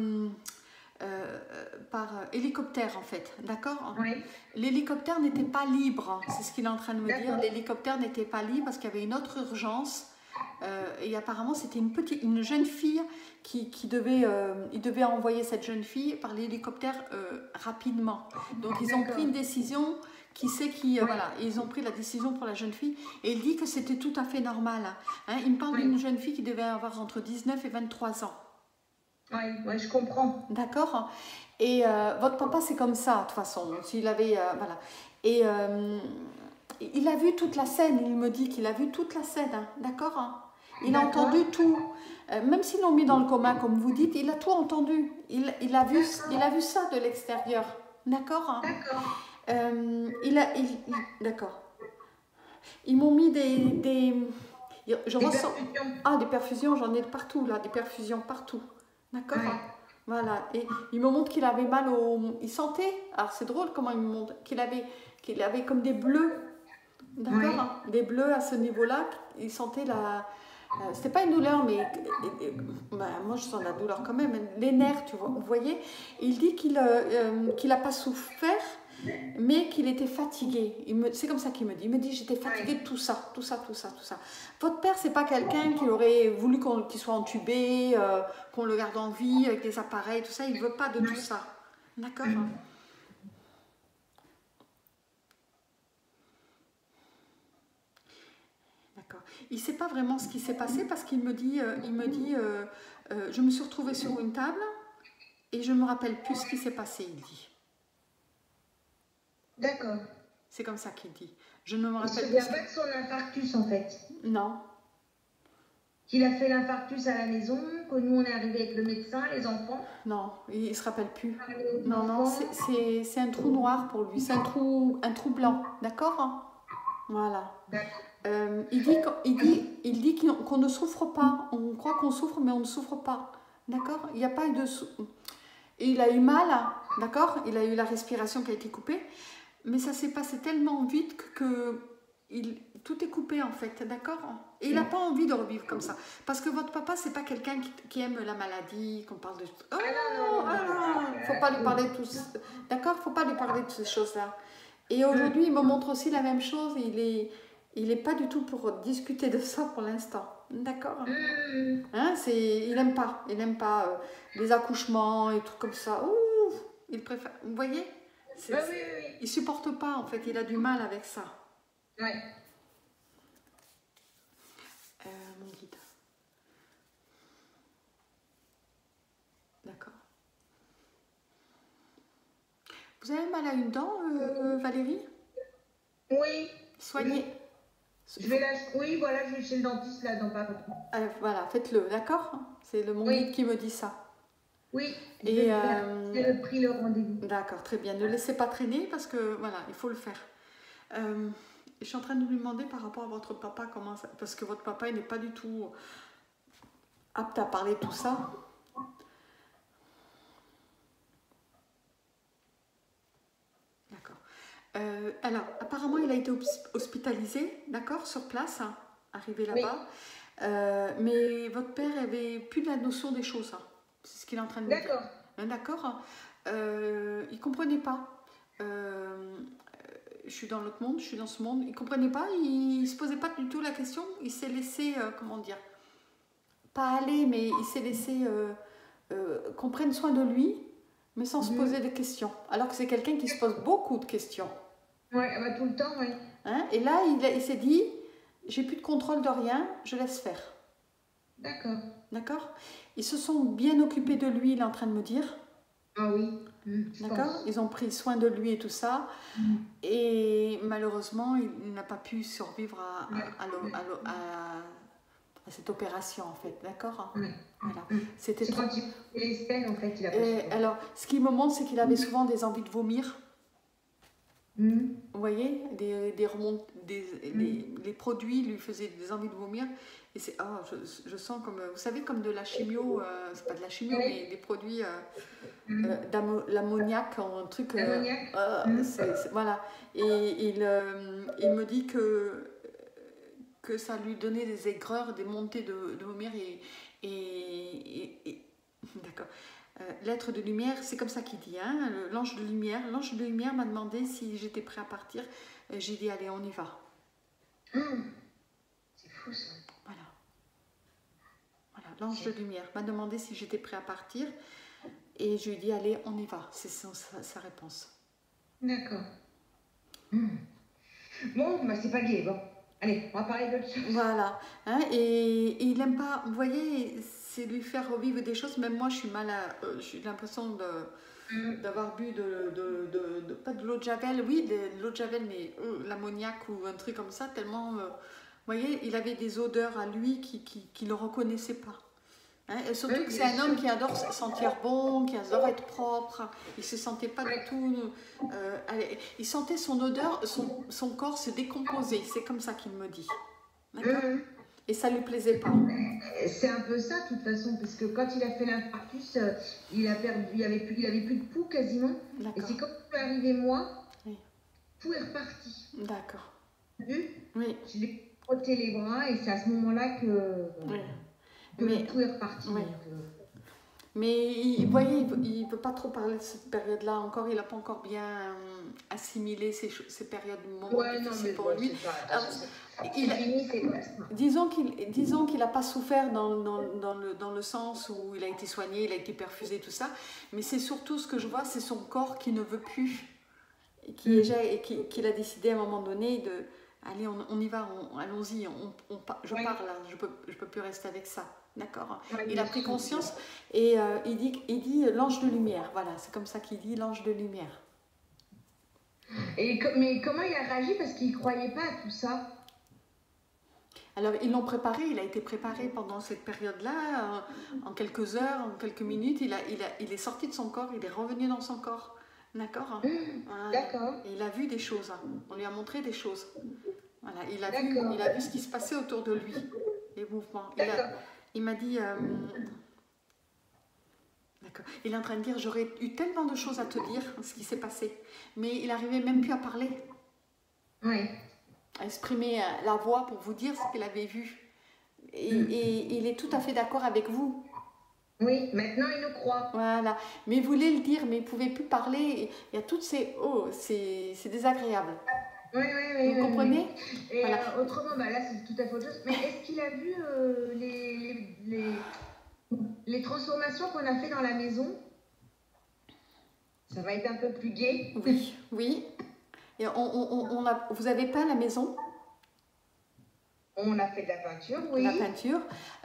Speaker 1: par hélicoptère en fait, d'accord?
Speaker 2: Ouais.
Speaker 1: L'hélicoptère n'était pas libre, c'est ce qu'il est en train de me dire.
Speaker 2: D'accord.
Speaker 1: L'hélicoptère n'était pas libre parce qu'il y avait une autre urgence. Et apparemment, c'était une jeune fille il devait envoyer cette jeune fille par l'hélicoptère rapidement. Donc, ils ont pris une décision. Voilà, ils ont pris la décision pour la jeune fille. Et il dit que c'était tout à fait normal. Hein. Il me parle d'une jeune fille qui devait avoir entre 19 et 23 ans.
Speaker 2: Oui, je comprends.
Speaker 1: D'accord. Et votre papa, c'est comme ça, de toute façon. S'il avait, voilà. Et il a vu toute la scène. Il me dit qu'il a vu toute la scène. Hein, d'accord, hein. Il a entendu tout. Même s'ils l'ont mis dans le commun, comme vous dites, il a tout entendu. Il a vu ça de l'extérieur. D'accord, hein.
Speaker 2: D'accord.
Speaker 1: D'accord. Ils m'ont mis des
Speaker 2: perfusions.
Speaker 1: Ah, des perfusions, j'en ai partout, là. Des perfusions partout. D'accord, hein. Voilà, et il me montre qu'il avait mal il sentait, alors c'est drôle comment il me montre, qu'il avait comme des bleus, d'accord, hein, des bleus à ce niveau-là, il sentait c'était pas une douleur, mais moi je sens la douleur quand même, les nerfs, tu vois, vous voyez, il dit qu'il n'a pas souffert, mais qu'il était fatigué. C'est comme ça qu'il me dit. Il me dit, j'étais fatigué de tout ça. Votre père, c'est pas quelqu'un qui aurait voulu qu'il soit entubé, qu'on le garde en vie avec des appareils, tout ça. Il veut pas de tout ça. D'accord. D'accord. Il sait pas vraiment ce qui s'est passé parce qu'il me dit, je me suis retrouvée sur une table et je me rappelle plus ce qui s'est passé, il dit.
Speaker 2: D'accord.
Speaker 1: C'est comme ça qu'il dit. Je ne me rappelle
Speaker 2: pas. Il ne se souvient pas de son infarctus en fait.
Speaker 1: Non.
Speaker 2: Qu'il a fait l'infarctus à la maison, que nous on est arrivé avec le médecin, les enfants.
Speaker 1: Non, il ne se rappelle plus. Non, c'est un trou noir pour lui. C'est un trou blanc. D'accord? Voilà. Il dit qu'on ne souffre pas. On croit qu'on souffre, mais on ne souffre pas. D'accord? Il n'y a pas eu de... Il a eu mal, d'accord? Il a eu la respiration qui a été coupée. Mais ça s'est passé tellement vite que tout est coupé en fait, d'accord? Et il n'a pas envie de revivre comme ça. Parce que votre papa, c'est pas quelqu'un qui aime la maladie, qu'on parle de... Faut pas lui parler de tout ça. D'accord? Faut pas lui parler de ces choses-là. Et aujourd'hui, il me montre aussi la même chose. Il est pas du tout pour discuter de ça pour l'instant. D'accord? Hein, il n'aime pas. Il n'aime pas les accouchements et tout comme ça. Ouh, il préfère... Vous voyez?
Speaker 2: Oui.
Speaker 1: Il supporte pas, en fait, il a du mal avec ça.
Speaker 2: Ouais.
Speaker 1: Mon guide. D'accord. Vous avez mal à une dent, Valérie?
Speaker 2: Oui.
Speaker 1: Soignez.
Speaker 2: Oui, voilà, je vais chez le dentiste là, dans pas longtemps.
Speaker 1: Voilà, faites-le, d'accord? C'est mon guide qui me dit ça.
Speaker 2: Oui,
Speaker 1: et
Speaker 2: j'ai pris le rendez-vous.
Speaker 1: D'accord, très bien. Ne laissez pas traîner parce que voilà, il faut le faire. Je suis en train de lui demander par rapport à votre papa comment ça, parce que votre papa il n'est pas du tout apte à parler de tout ça. D'accord. Alors, apparemment, il a été hospitalisé, d'accord, sur place, hein, arrivé là-bas. Oui. Mais votre père avait plus de la notion des choses. Hein. C'est ce qu'il est en train de me dire. D'accord. Il ne comprenait pas. Je suis dans l'autre monde, je suis dans ce monde. Il ne comprenait pas, il ne se posait pas du tout la question. Il s'est laissé, comment dire, pas aller, mais il s'est laissé qu'on prenne soin de lui, mais sans se poser des questions. Alors que c'est quelqu'un qui se pose beaucoup de questions.
Speaker 2: Oui, tout le temps, oui.
Speaker 1: Hein? Et là, il s'est dit, j'ai plus de contrôle de rien, je laisse faire.
Speaker 2: D'accord.
Speaker 1: D'accord. Ils se sont bien occupés de lui, il est en train de me dire.
Speaker 2: Ah oui.
Speaker 1: D'accord. Ils ont pris soin de lui et tout ça. Et malheureusement, il n'a pas pu survivre à cette opération, en fait. D'accord. Voilà. C'était
Speaker 2: trop... quand il les stènes, en fait, il a pas
Speaker 1: alors, ce qui me montre, c'est qu'il avait souvent des envies de vomir. Vous voyez, les produits lui faisaient des envies de vomir. Et c'est, oh, je sens comme, vous savez, comme de la chimio, c'est pas de la chimio, mais des produits l'ammoniac, un truc.
Speaker 2: L'ammoniac.
Speaker 1: Voilà. Et il me dit que ça lui donnait des aigreurs, des montées de vomir. D'accord. L'être de lumière, c'est comme ça qu'il dit, hein, l'ange de lumière. L'ange de lumière m'a demandé si j'étais prêt à partir. J'ai dit, allez, on y va.
Speaker 2: C'est fou ça.
Speaker 1: Voilà. Voilà, l'ange de lumière m'a demandé si j'étais prêt à partir. Et je lui ai dit, allez, on y va. C'est sa réponse.
Speaker 2: D'accord. Bon, bah c'est pas gay, bon. Allez, on va parler d'autre chose.
Speaker 1: Voilà. Hein, et il n'aime pas, vous voyez, c'est lui faire revivre des choses. Même moi, je suis j'ai l'impression d'avoir bu pas de l'eau de Javel, oui, de l'eau de Javel, mais l'ammoniac ou un truc comme ça, tellement, vous voyez, il avait des odeurs à lui qui ne le reconnaissaient pas. Hein, et surtout que c'est un homme qui adore se sentir bon, qui adore être propre. Il ne se sentait pas du tout... il sentait son odeur, son corps se décomposer. C'est comme ça qu'il me dit. D'accord. Et ça ne lui plaisait pas.
Speaker 2: C'est un peu ça, de toute façon, parce que quand il a fait l'infarctus, il avait plus de pouls quasiment. Et c'est quand je suis arrivée, moi, le pouls est reparti.
Speaker 1: D'accord.
Speaker 2: Oui. Je lui ai frotté les bras et c'est à ce moment-là que... Mais tout est reparti.
Speaker 1: Oui. Mais vous voyez, il ne peut pas trop parler de cette période-là encore. Il n'a pas encore bien assimilé ces périodes de moments difficiles pour lui. Disons qu'il n'a pas souffert dans le sens où il a été soigné, il a été perfusé, tout ça. Mais c'est surtout ce que je vois, c'est son corps qui ne veut plus. Et qu'il a décidé à un moment donné de... Allez, on y va, allons-y, je pars là, je peux plus rester avec ça. D'accord. Il a pris conscience et il dit l'ange de lumière. Voilà, c'est comme ça qu'il dit l'ange de lumière.
Speaker 2: Mais comment il a réagi parce qu'il ne croyait pas à tout ça?
Speaker 1: Alors, ils l'ont préparé, il a été préparé pendant cette période-là, en quelques heures, en quelques minutes. Il est sorti de son corps, il est revenu dans son corps. D'accord.
Speaker 2: D'accord.
Speaker 1: Et il a vu des choses. On lui a montré des choses. Voilà, il a vu ce qui se passait autour de lui, les mouvements. Il m'a dit, d'accord, il est en train de dire, j'aurais eu tellement de choses à te dire, ce qui s'est passé, mais il n'arrivait même plus à parler.
Speaker 2: Oui.
Speaker 1: À exprimer la voix pour vous dire ce qu'il avait vu. Et il est tout à fait d'accord avec vous.
Speaker 2: Oui, maintenant il nous croit.
Speaker 1: Voilà, mais il voulait le dire, mais il ne pouvait plus parler. Il y a toutes ces... Oh, c'est désagréable.
Speaker 2: Oui.
Speaker 1: Vous comprenez?
Speaker 2: Et voilà. Autrement, bah là c'est tout à fait autre chose. Mais est-ce qu'il a vu les transformations qu'on a fait dans la maison? Ça va être un peu plus gai.
Speaker 1: Oui. Et vous avez peint la maison?
Speaker 2: On a fait de la peinture, oui.
Speaker 1: La peinture.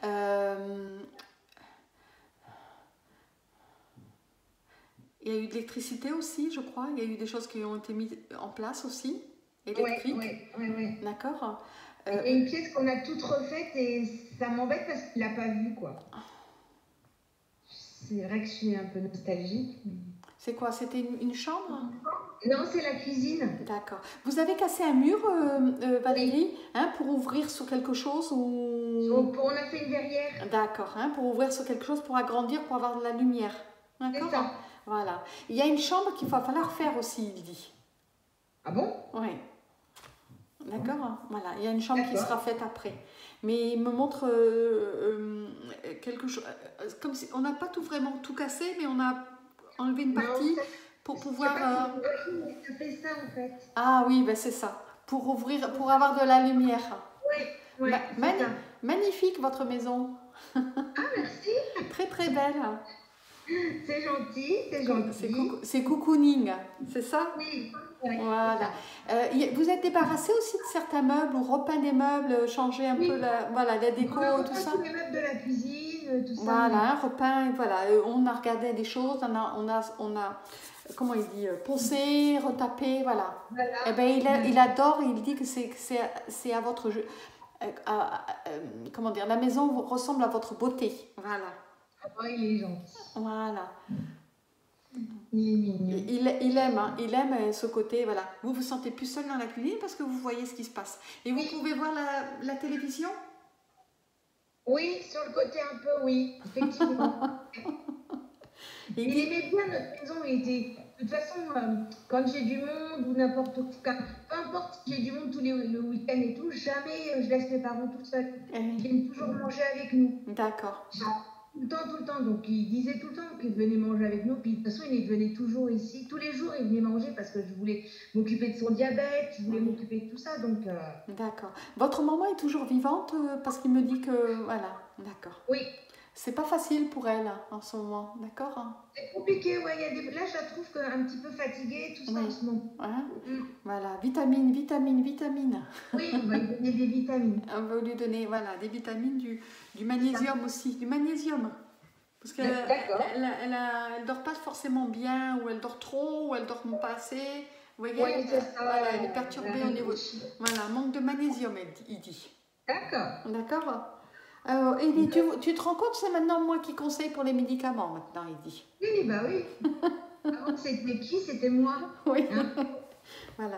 Speaker 1: Il y a eu de l'électricité aussi, je crois. Il y a eu des choses qui ont été mises en place aussi. Électriques.
Speaker 2: Oui.
Speaker 1: D'accord.
Speaker 2: Il y a une pièce qu'on a toute refaite et ça m'embête parce qu'il n'a pas vu, quoi. C'est vrai que je suis un peu nostalgique.
Speaker 1: C'est quoi? C'était une chambre?
Speaker 2: Non, c'est la cuisine.
Speaker 1: D'accord. Vous avez cassé un mur, Valérie, hein, pour ouvrir sur quelque chose ou...
Speaker 2: On a fait une verrière.
Speaker 1: D'accord, hein, pour ouvrir sur quelque chose, pour agrandir, pour avoir de la lumière. D'accord.
Speaker 2: C'est ça.
Speaker 1: Voilà. Il y a une chambre qu'il va falloir faire aussi, il dit.
Speaker 2: Ah bon?
Speaker 1: Oui. D'accord. Voilà. Il y a une chambre qui sera faite après. Mais il me montre quelque chose. Comme si on n'a pas vraiment tout cassé, mais on a enlevé une partie pour pouvoir.
Speaker 2: Ça fait ça en fait.
Speaker 1: Ah oui, ben c'est ça. Pour ouvrir, pour avoir de la lumière.
Speaker 2: Oui.
Speaker 1: Magnifique votre maison.
Speaker 2: Ah merci.
Speaker 1: Très très belle.
Speaker 2: C'est gentil, c'est gentil.
Speaker 1: C'est cocooning, c'est ça?
Speaker 2: Oui.
Speaker 1: Voilà. Vous êtes débarrassé aussi de certains meubles ou repeint des meubles, changer un peu la déco, tout ça?
Speaker 2: Les meubles de la cuisine, tout ça.
Speaker 1: Voilà, repeint, voilà. On a regardé des choses, on a comment il dit, poncé, retapé, voilà. Eh ben, il adore, il dit que c'est à votre jeu. Comment dire, la maison ressemble à votre beauté. Voilà.
Speaker 2: Ah, il est gentil.
Speaker 1: Voilà.
Speaker 2: Il est mignon.
Speaker 1: Il aime ce côté, voilà. Vous vous sentez plus seul dans la cuisine parce que vous voyez ce qui se passe. Et vous pouvez voir la télévision?
Speaker 2: Oui, sur le côté un peu, oui, effectivement.
Speaker 1: Il
Speaker 2: Il
Speaker 1: dit,
Speaker 2: aimait bien notre maison. Il était, de toute façon, quand j'ai du monde ou n'importe quoi, peu importe si j'ai du monde le week-end et tout, jamais je laisse mes parents tout seuls. Ils viennent toujours manger avec nous.
Speaker 1: d'accord.
Speaker 2: Tout le temps, tout le temps. Donc, il disait tout le temps qu'il venait manger avec nous. Puis, de toute façon, il venait toujours ici. Tous les jours, il venait manger parce que je voulais m'occuper de son diabète, je voulais m'occuper de tout ça. Donc,
Speaker 1: d'accord. Votre maman est toujours vivante parce qu'il me dit que... Voilà, d'accord.
Speaker 2: oui.
Speaker 1: C'est pas facile pour elle en ce moment, d'accord?
Speaker 2: C'est compliqué, ouais. Là, je la trouve un petit peu fatiguée, tout ça en ce moment.
Speaker 1: Hein? Voilà, vitamine.
Speaker 2: Oui, on va lui donner des vitamines.
Speaker 1: On va lui donner, voilà, des vitamines, du magnésium aussi, du magnésium. Parce qu'elle elle dort pas forcément bien, ou elle dort trop, ou elle dort pas assez. Vous voyez, voilà, elle est perturbée au niveau... Voilà, manque de magnésium, il dit.
Speaker 2: D'accord.
Speaker 1: D'accord. Il dit, tu te rends compte, c'est maintenant moi qui conseille pour les médicaments, maintenant, il dit.
Speaker 2: Oui, bah oui. Avant, c'était qui? C'était moi.
Speaker 1: Oui. Hein? Voilà.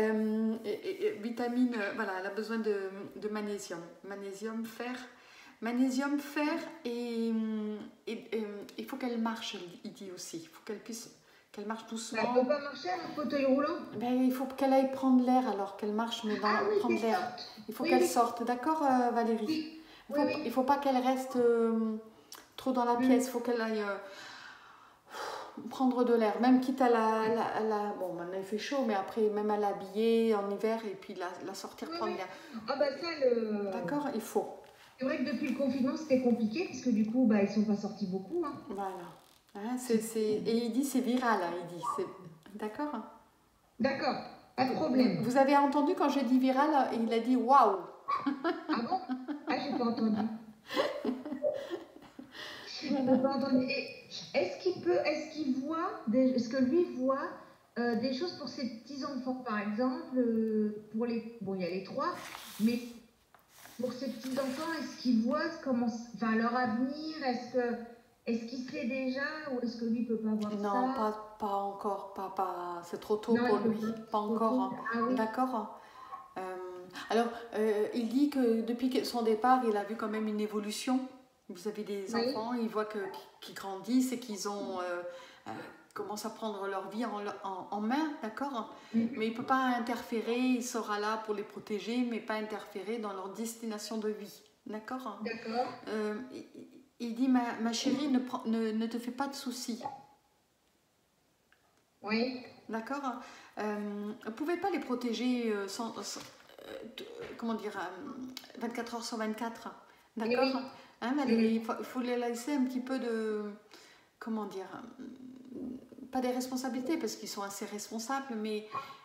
Speaker 1: Vitamine, voilà, elle a besoin de magnésium. Magnésium, fer, et il faut qu'elle marche, il dit aussi. Il faut qu'elle marche doucement.
Speaker 2: Elle ne peut pas marcher en fauteuil roulant?
Speaker 1: Ben, il faut qu'elle aille prendre l'air alors qu'elle marche, mais prendre l'air. Il faut qu'elle sorte, d'accord Valérie? Il ne faut pas qu'elle reste trop dans la pièce, il faut qu'elle aille prendre de l'air, même quitte à bon, maintenant il fait chaud, mais après même à l'habiller en hiver et puis la sortir prendre l'air.
Speaker 2: Ah bah ça,
Speaker 1: d'accord, il faut.
Speaker 2: C'est vrai que depuis le confinement, c'était compliqué, parce que du coup, ils ne sont pas sortis beaucoup. Hein.
Speaker 1: Voilà. Hein, et il dit c'est viral, hein, il dit. D'accord?
Speaker 2: D'accord, pas de problème.
Speaker 1: Vous avez entendu quand j'ai dit viral, il a dit waouh.
Speaker 2: Ah bon? Ah, j'ai pas entendu. Pas entendu. Est-ce que lui voit des choses pour ses petits-enfants, par exemple, bon, il y a les 3, mais pour ses petits-enfants, est-ce qu'il voit leur avenir? Est-ce qu'il sait déjà, ou est-ce que lui peut pas voir ça?
Speaker 1: Non, pas encore, c'est trop tôt pour lui, pas encore. Hein. Ah, oui. D'accord. Alors, il dit que depuis son départ, il a vu quand même une évolution vis-à-vis des enfants. Il voit qu'ils grandissent et qu'ils commencent à prendre leur vie en main, d'accord? Mais il ne peut pas interférer, il sera là pour les protéger, mais pas interférer dans leur destination de vie, d'accord?
Speaker 2: D'accord.
Speaker 1: Il dit, ma chérie, ne te fais pas de soucis.
Speaker 2: Oui.
Speaker 1: D'accord. Vous ne pouvez pas les protéger comment dire, 24 heures sur 24. D'accord. Oui. Hein, Valérie, il faut les laisser un petit peu de... Comment dire, pas des responsabilités, parce qu'ils sont assez responsables, mais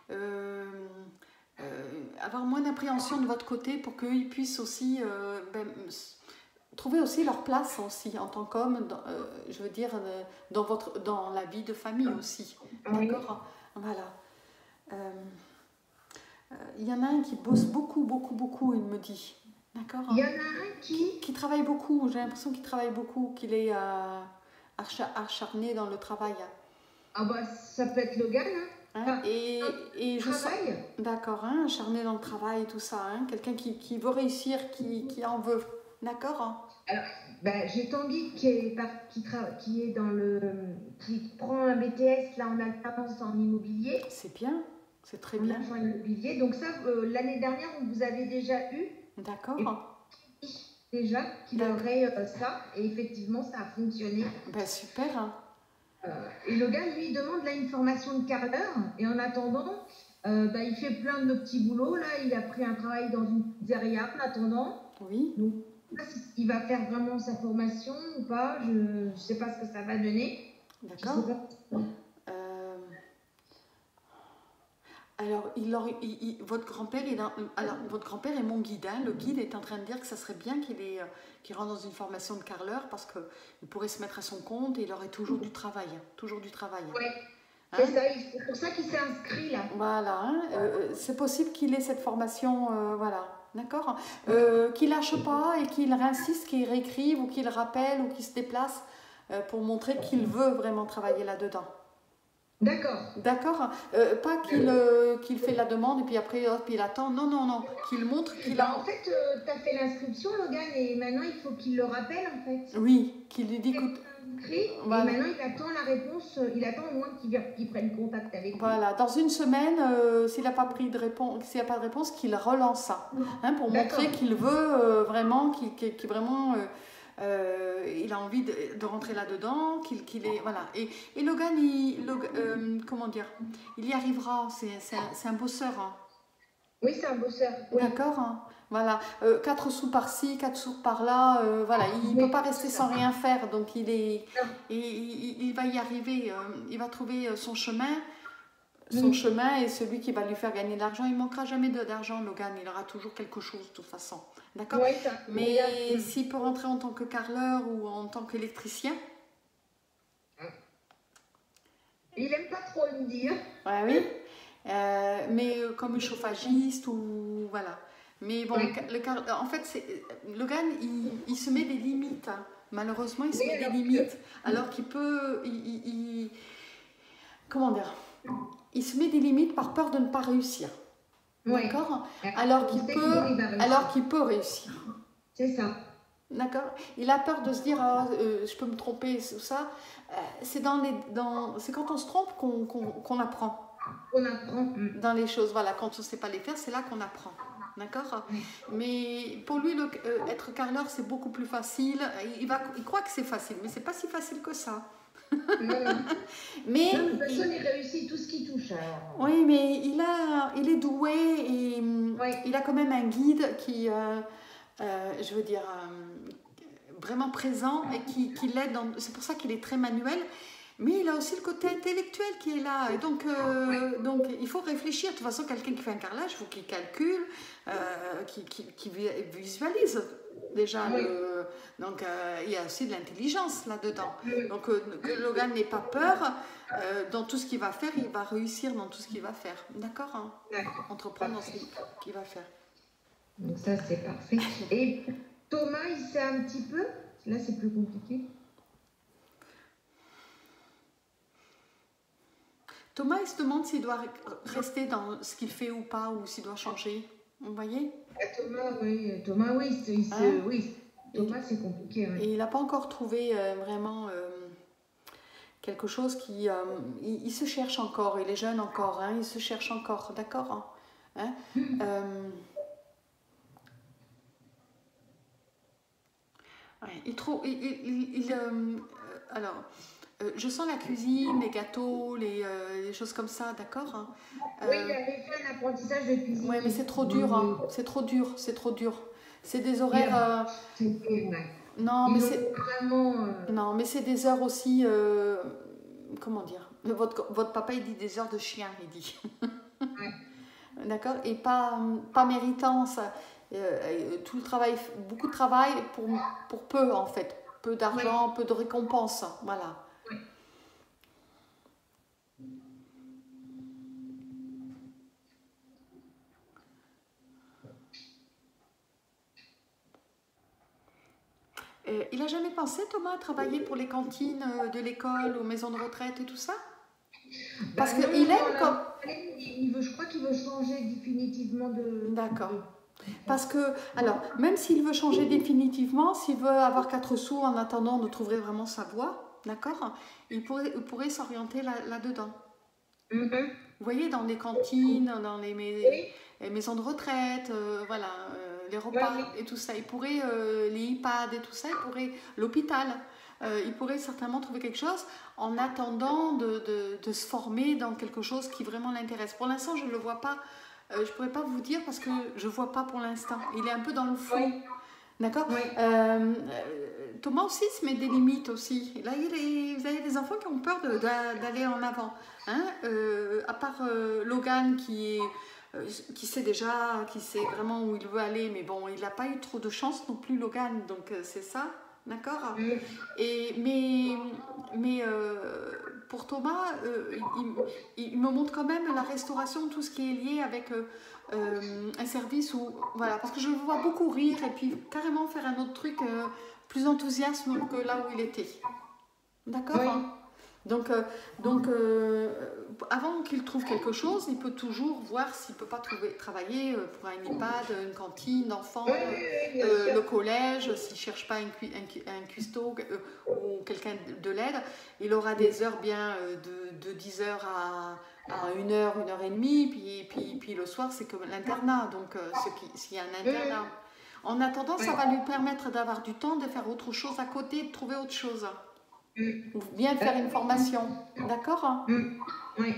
Speaker 1: avoir moins d'appréhension de votre côté pour qu'ils puissent aussi... trouver aussi leur place aussi en tant qu'homme, je veux dire, dans la vie de famille aussi. D'accord. Voilà. Il y en a un qui bosse beaucoup, il me dit. D'accord.
Speaker 2: Il y en a un qui
Speaker 1: travaille beaucoup. J'ai l'impression qu'il travaille beaucoup, qu'il est acharné dans le travail.
Speaker 2: Ah bah ça peut être Logan.
Speaker 1: Hein, et je sens, d'accord, hein, acharné dans le travail et tout ça. Hein, quelqu'un qui veut réussir, qui en veut. D'accord.
Speaker 2: Alors, j'ai Tanguy qui prend un BTS là en alternance en immobilier.
Speaker 1: C'est bien, c'est très bien.
Speaker 2: En immobilier. Donc ça, l'année dernière, on vous avait déjà eu.
Speaker 1: D'accord.
Speaker 2: Déjà, qu'il aurait ça. Et effectivement, ça a fonctionné.
Speaker 1: Super. Hein.
Speaker 2: Et le gars, lui, demande là une formation de carreleur. Et en attendant, il fait plein de petits boulots. Là, il a pris un travail dans une pizzeria en attendant.
Speaker 1: Oui.
Speaker 2: Donc, il va faire vraiment sa formation ou pas, je ne sais pas ce que ça va donner.
Speaker 1: D'accord. Alors, votre grand-père votre grand-père est mon guide. Hein. Le guide est en train de dire que ça serait bien qu'il rentre dans une formation de carreleur parce qu'il pourrait se mettre à son compte et il aurait toujours du travail. Toujours du travail.
Speaker 2: Oui, hein? C'est pour ça qu'il s'est inscrit là.
Speaker 1: Voilà, hein. C'est possible qu'il ait cette formation, voilà. D'accord. Qu'il lâche pas et qu'il insiste, qu'il réécrive ou qu'il rappelle ou qu'il se déplace pour montrer qu'il veut vraiment travailler là-dedans.
Speaker 2: D'accord.
Speaker 1: D'accord. Pas qu'il fait la demande et puis après hop, il attend. Non, non, non. Qu'il montre qu'il a...
Speaker 2: En fait, tu as fait l'inscription, Logan, et maintenant il faut qu'il le rappelle, en fait.
Speaker 1: Oui, qu'il lui dit, écoute...
Speaker 2: Voilà. Et maintenant il attend la réponse, il attend au moins qu'il prenne contact avec lui.
Speaker 1: Voilà, dans une semaine, s'il n'a pas pris de réponse, s'il n'y a pas de réponse, qu'il relance ça, hein, pour montrer qu'il veut vraiment, qu'il vraiment... il a envie de rentrer là-dedans, qu'il est... Voilà. Et Logan, comment dire, il y arrivera, c'est un bosseur. Hein.
Speaker 2: Oui, c'est un bosseur. Oui.
Speaker 1: D'accord, hein. Voilà. 4 sous par-ci, 4 sous par-là, voilà. Il ne peut pas rester sans rien faire, donc il va y arriver, il va trouver son chemin. Chemin est celui qui va lui faire gagner de l'argent. Il ne manquera jamais d'argent, Logan. Il aura toujours quelque chose, de toute façon. D'accord.
Speaker 2: Oui,
Speaker 1: mais s'il peut rentrer en tant que carreleur ou en tant qu'électricien.
Speaker 2: Il n'aime pas trop le dire.
Speaker 1: Ouais, oui. Mais comme chauffagiste ou... Voilà. Mais bon, en fait, Logan, il se met des limites. Hein. Malheureusement, il se met des limites. Alors qu'il peut... comment dire? Il se met des limites par peur de ne pas réussir. D'accord. Alors qu'il peut réussir.
Speaker 2: C'est ça.
Speaker 1: D'accord. Il a peur de se dire je peux me tromper, ça. C'est quand on se trompe qu'on apprend.
Speaker 2: On apprend.
Speaker 1: Dans les choses, voilà. Quand on ne sait pas les faire, c'est là qu'on apprend. D'accord. Mais pour lui, être carreleur, c'est beaucoup plus facile. Il croit que c'est facile, mais c'est pas si facile que ça.
Speaker 2: Mais personne ne réussit tout ce qu'il touche. Alors.
Speaker 1: Oui, mais il est doué et il a quand même un guide qui, je veux dire, vraiment présent et qui l'aide. C'est pour ça qu'il est très manuel. Mais il a aussi le côté intellectuel qui est là. Et donc il faut réfléchir. De toute façon, quelqu'un qui fait un carrelage, il faut qu'il calcule, qui visualise déjà. Donc, il y a aussi de l'intelligence là-dedans. Donc, que Logan n'ait pas peur dans tout ce qu'il va faire, il va réussir dans tout ce qu'il va faire. D'accord, hein? Entreprendre dans ce qu'il va faire.
Speaker 2: Donc ça, c'est parfait. Et Thomas, il sait un petit peu? Là, c'est plus compliqué.
Speaker 1: Thomas, il se demande s'il doit rester dans ce qu'il fait ou pas, ou s'il doit changer. Vous voyez?
Speaker 2: Thomas, oui. Thomas, c'est compliqué. Oui.
Speaker 1: Et il n'a pas encore trouvé vraiment quelque chose qui... il se cherche encore, il est jeune encore, hein, il se cherche encore, d'accord, hein? Il trouve... alors... je sens la cuisine, les gâteaux, les choses comme ça, d'accord, hein.
Speaker 2: Oui, il avait fait un apprentissage de cuisine.
Speaker 1: Oui, mais c'est trop dur, hein. C'est trop dur. C'est des horaires... Non, mais c'est... Non, mais c'est des heures aussi... comment dire? Votre papa, il dit des heures de chien, il dit. D'accord? Et pas méritant, ça. Tout le travail, beaucoup de travail pour peu, en fait. Peu d'argent, peu de récompense. Voilà. Il n'a jamais pensé, Thomas, à travailler pour les cantines de l'école, aux maisons de retraite et tout ça? Parce qu'il aime comme...
Speaker 2: Je crois qu'il veut changer définitivement de...
Speaker 1: D'accord. Parce que, alors, même s'il veut changer définitivement, s'il veut avoir 4 sous en attendant de trouver vraiment sa voie, d'accord, il pourrait s'orienter là-dedans. Vous voyez, dans les cantines, dans les maisons de retraite, voilà, les repas et tout ça. Il pourrait, les iPads et tout ça, il pourrait, l'hôpital, il pourrait certainement trouver quelque chose en attendant de se former dans quelque chose qui vraiment l'intéresse. Pour l'instant, je ne le vois pas. Je ne pourrais pas vous dire parce que je ne vois pas pour l'instant. Il est un peu dans le flou. D'accord. Thomas aussi se met des limites aussi. Là, vous avez des enfants qui ont peur d'aller en avant. Hein, à part Logan qui sait déjà, qui sait vraiment où il veut aller, mais bon, il n'a pas eu trop de chance non plus, Logan, donc c'est ça, d'accord. Mais pour Thomas, il me montre quand même la restauration, tout ce qui est lié avec un service où, voilà, parce que je le vois beaucoup rire et puis carrément faire un autre truc plus enthousiaste que là où il était. D'accord,
Speaker 2: Oui.
Speaker 1: hein. Donc, avant qu'il trouve quelque chose, il peut toujours voir s'il ne peut pas travailler pour un EHPAD, une cantine d'enfants,
Speaker 2: Oui, oui, oui, bien
Speaker 1: le
Speaker 2: sûr.
Speaker 1: collège, s'il ne cherche pas un cuistot ou quelqu'un de l'aide. Il aura des heures bien de 10 heures à 1 heure et demie, puis le soir, c'est comme l'internat, donc s'il y a un internat. En attendant, ça va lui permettre d'avoir du temps de faire autre chose à côté, de trouver autre chose. Ou bien de faire une formation, d'accord, hein.
Speaker 2: Oui.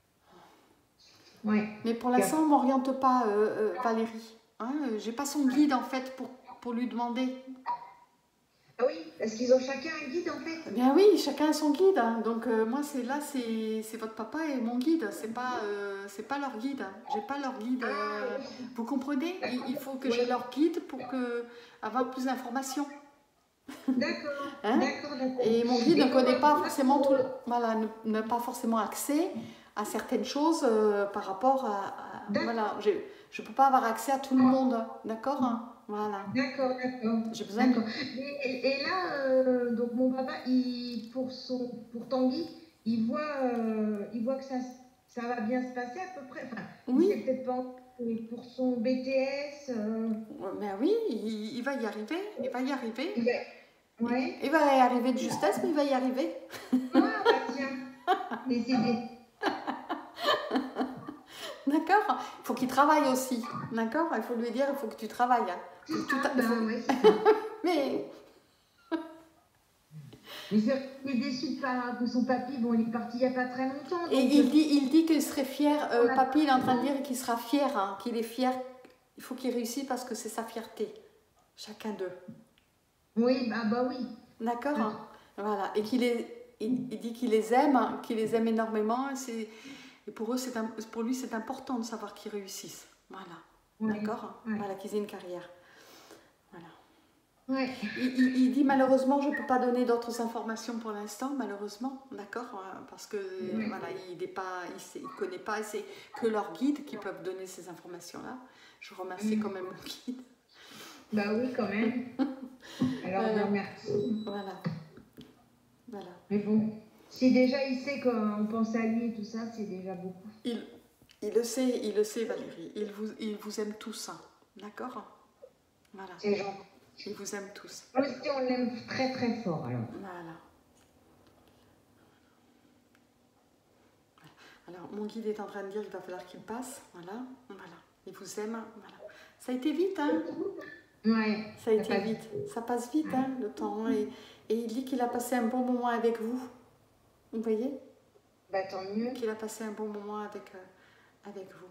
Speaker 2: Oui.
Speaker 1: Mais pour l'instant, on ne m'oriente pas, Valérie. Hein, j'ai pas son guide, en fait, pour lui demander.
Speaker 2: Ah oui, parce qu'ils ont chacun un guide en fait.
Speaker 1: Eh bien oui, chacun a son guide. Hein. Donc moi, c'est votre papa et mon guide. C'est pas leur guide. J'ai pas leur guide. Vous comprenez? Il faut que j'ai leur guide pour avoir plus d'informations.
Speaker 2: D'accord.
Speaker 1: Hein?
Speaker 2: D'accord.
Speaker 1: Et mon guide ne connaît pas forcément tout. Voilà, n'a pas forcément accès à certaines choses par rapport à voilà, je peux pas avoir accès à tout le monde. D'accord? Hein. Voilà.
Speaker 2: D'accord.
Speaker 1: J'ai besoin de...
Speaker 2: Et là, donc mon papa, pour Tanguy, il voit que ça va bien se passer à peu près. Enfin,
Speaker 1: oui.
Speaker 2: Il sait peut-être pas pour son BTS.
Speaker 1: Ben oui, il va y arriver. Il va y arriver.
Speaker 2: Ouais.
Speaker 1: Il va y arriver de justesse, mais il va y arriver.
Speaker 2: Ah bah tiens, décidé.
Speaker 1: D'accord? Il faut qu'il travaille aussi. D'accord? Il faut lui dire, il faut que tu travailles.
Speaker 2: C'est ça, ouais,
Speaker 1: Mais
Speaker 2: il est déçu que son papy, bon, il est parti il n'y a pas très longtemps. Donc...
Speaker 1: Et il dit qu'il serait fier. Papy, il est en train de dire qu'il sera fier, hein, qu'il est fier. Il faut qu'il réussisse parce que c'est sa fierté. Chacun d'eux.
Speaker 2: Oui, bah oui.
Speaker 1: D'accord, hein. Voilà. Et il dit qu'il les aime, hein, qu'il les aime énormément. Et pour lui, c'est important de savoir qu'ils réussissent. Voilà.
Speaker 2: Oui.
Speaker 1: D'accord.
Speaker 2: Oui.
Speaker 1: Voilà, qu'ils aient une carrière. Voilà.
Speaker 2: Ouais.
Speaker 1: Il dit malheureusement, je ne peux pas donner d'autres informations pour l'instant, malheureusement, d'accord, parce que voilà, il connaît pas, c'est que leurs guides qui peuvent donner ces informations-là. Je remercie quand même mon guide.
Speaker 2: Bah oui, quand même. Alors, merci.
Speaker 1: Voilà.
Speaker 2: Mais bon, si déjà il sait qu'on pense à lui et tout ça, c'est déjà beaucoup.
Speaker 1: Il le sait, Valérie. Il vous aime tous, hein. D'accord. Voilà.
Speaker 2: C'est gentil.
Speaker 1: Il vous aime tous.
Speaker 2: Moi aussi, on l'aime très très fort, alors.
Speaker 1: Voilà. Alors, mon guide est en train de dire qu'il va falloir qu'il passe. Voilà. Il vous aime. Voilà. Ça a été vite, hein?
Speaker 2: Ouais.
Speaker 1: Ça a été vite. Ça passe vite, hein, le temps. Et il dit qu'il a passé un bon moment avec vous. Vous voyez?
Speaker 2: Bah, tant mieux.
Speaker 1: Qu'il a passé un bon moment avec vous.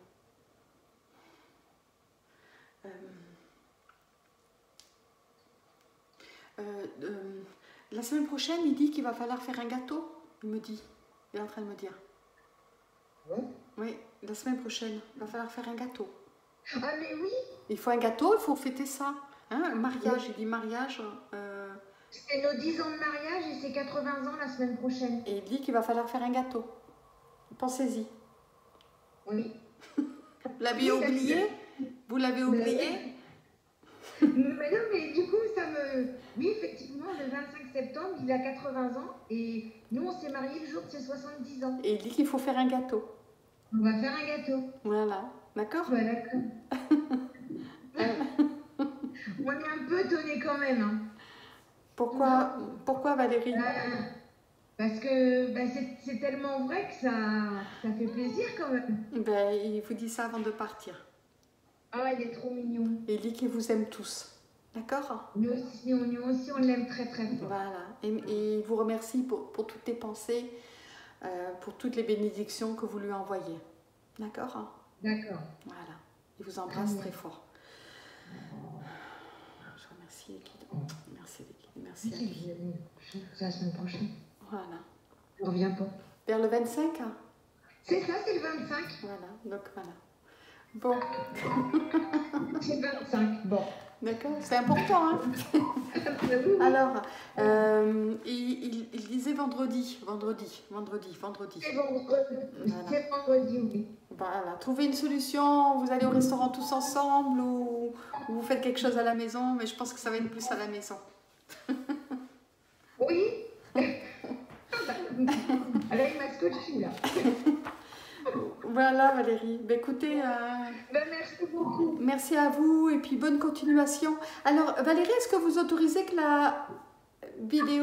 Speaker 1: La semaine prochaine, il dit qu'il va falloir faire un gâteau. Il me dit. Il est en train de me dire. Oui, la semaine prochaine, il va falloir faire un gâteau.
Speaker 2: Ah mais oui.
Speaker 1: Il faut un gâteau, il faut fêter ça. Hein, un mariage, il dit mariage.
Speaker 2: C'est nos 10 ans de mariage et c'est 80 ans la semaine prochaine.
Speaker 1: Et il dit qu'il va falloir faire un gâteau. Pensez-y.
Speaker 2: Oui.
Speaker 1: Vous l'avez oublié? Vous l'avez oublié?
Speaker 2: Mais non, mais du coup, ça me... Oui, effectivement, le 25 septembre, il a 80 ans et nous, on s'est mariés le jour de ses 70 ans.
Speaker 1: Et il dit qu'il faut faire un gâteau.
Speaker 2: On va faire un gâteau.
Speaker 1: Voilà, d'accord?
Speaker 2: Ouais, d'accord. On est un peu étonnés quand même. Hein.
Speaker 1: Pourquoi Valérie?
Speaker 2: Parce que c'est tellement vrai que ça fait plaisir quand même.
Speaker 1: Ben, il vous dit ça avant de partir.
Speaker 2: Ah ouais, il est trop mignon.
Speaker 1: Et il dit qu'il vous aime tous. D'accord?
Speaker 2: Nous aussi, on l'aime très très fort.
Speaker 1: Voilà. Et il vous remercie pour toutes les pensées, pour toutes les bénédictions que vous lui envoyez. D'accord?
Speaker 2: D'accord.
Speaker 1: Voilà. Il vous embrasse très fort. Je remercie les guides. Merci les guides. Merci à lui.
Speaker 2: C'est la semaine prochaine.
Speaker 1: Voilà.
Speaker 2: Je ne reviens pas.
Speaker 1: Vers le 25?
Speaker 2: C'est ça, c'est le 25.
Speaker 1: Voilà. Donc voilà. Bon.
Speaker 2: C'est le 25. Bon.
Speaker 1: D'accord, c'est important, hein. Alors, il disait vendredi.
Speaker 2: C'est vendredi.
Speaker 1: Voilà.
Speaker 2: C'est vendredi, oui.
Speaker 1: Voilà, trouvez une solution, vous allez au restaurant tous ensemble ou vous faites quelque chose à la maison, mais je pense que ça va être plus à la maison.
Speaker 2: Oui.
Speaker 1: Voilà Valérie. Ben, écoutez,
Speaker 2: merci beaucoup.
Speaker 1: merci à vous et puis bonne continuation. Alors Valérie, est-ce que vous autorisez que la vidéo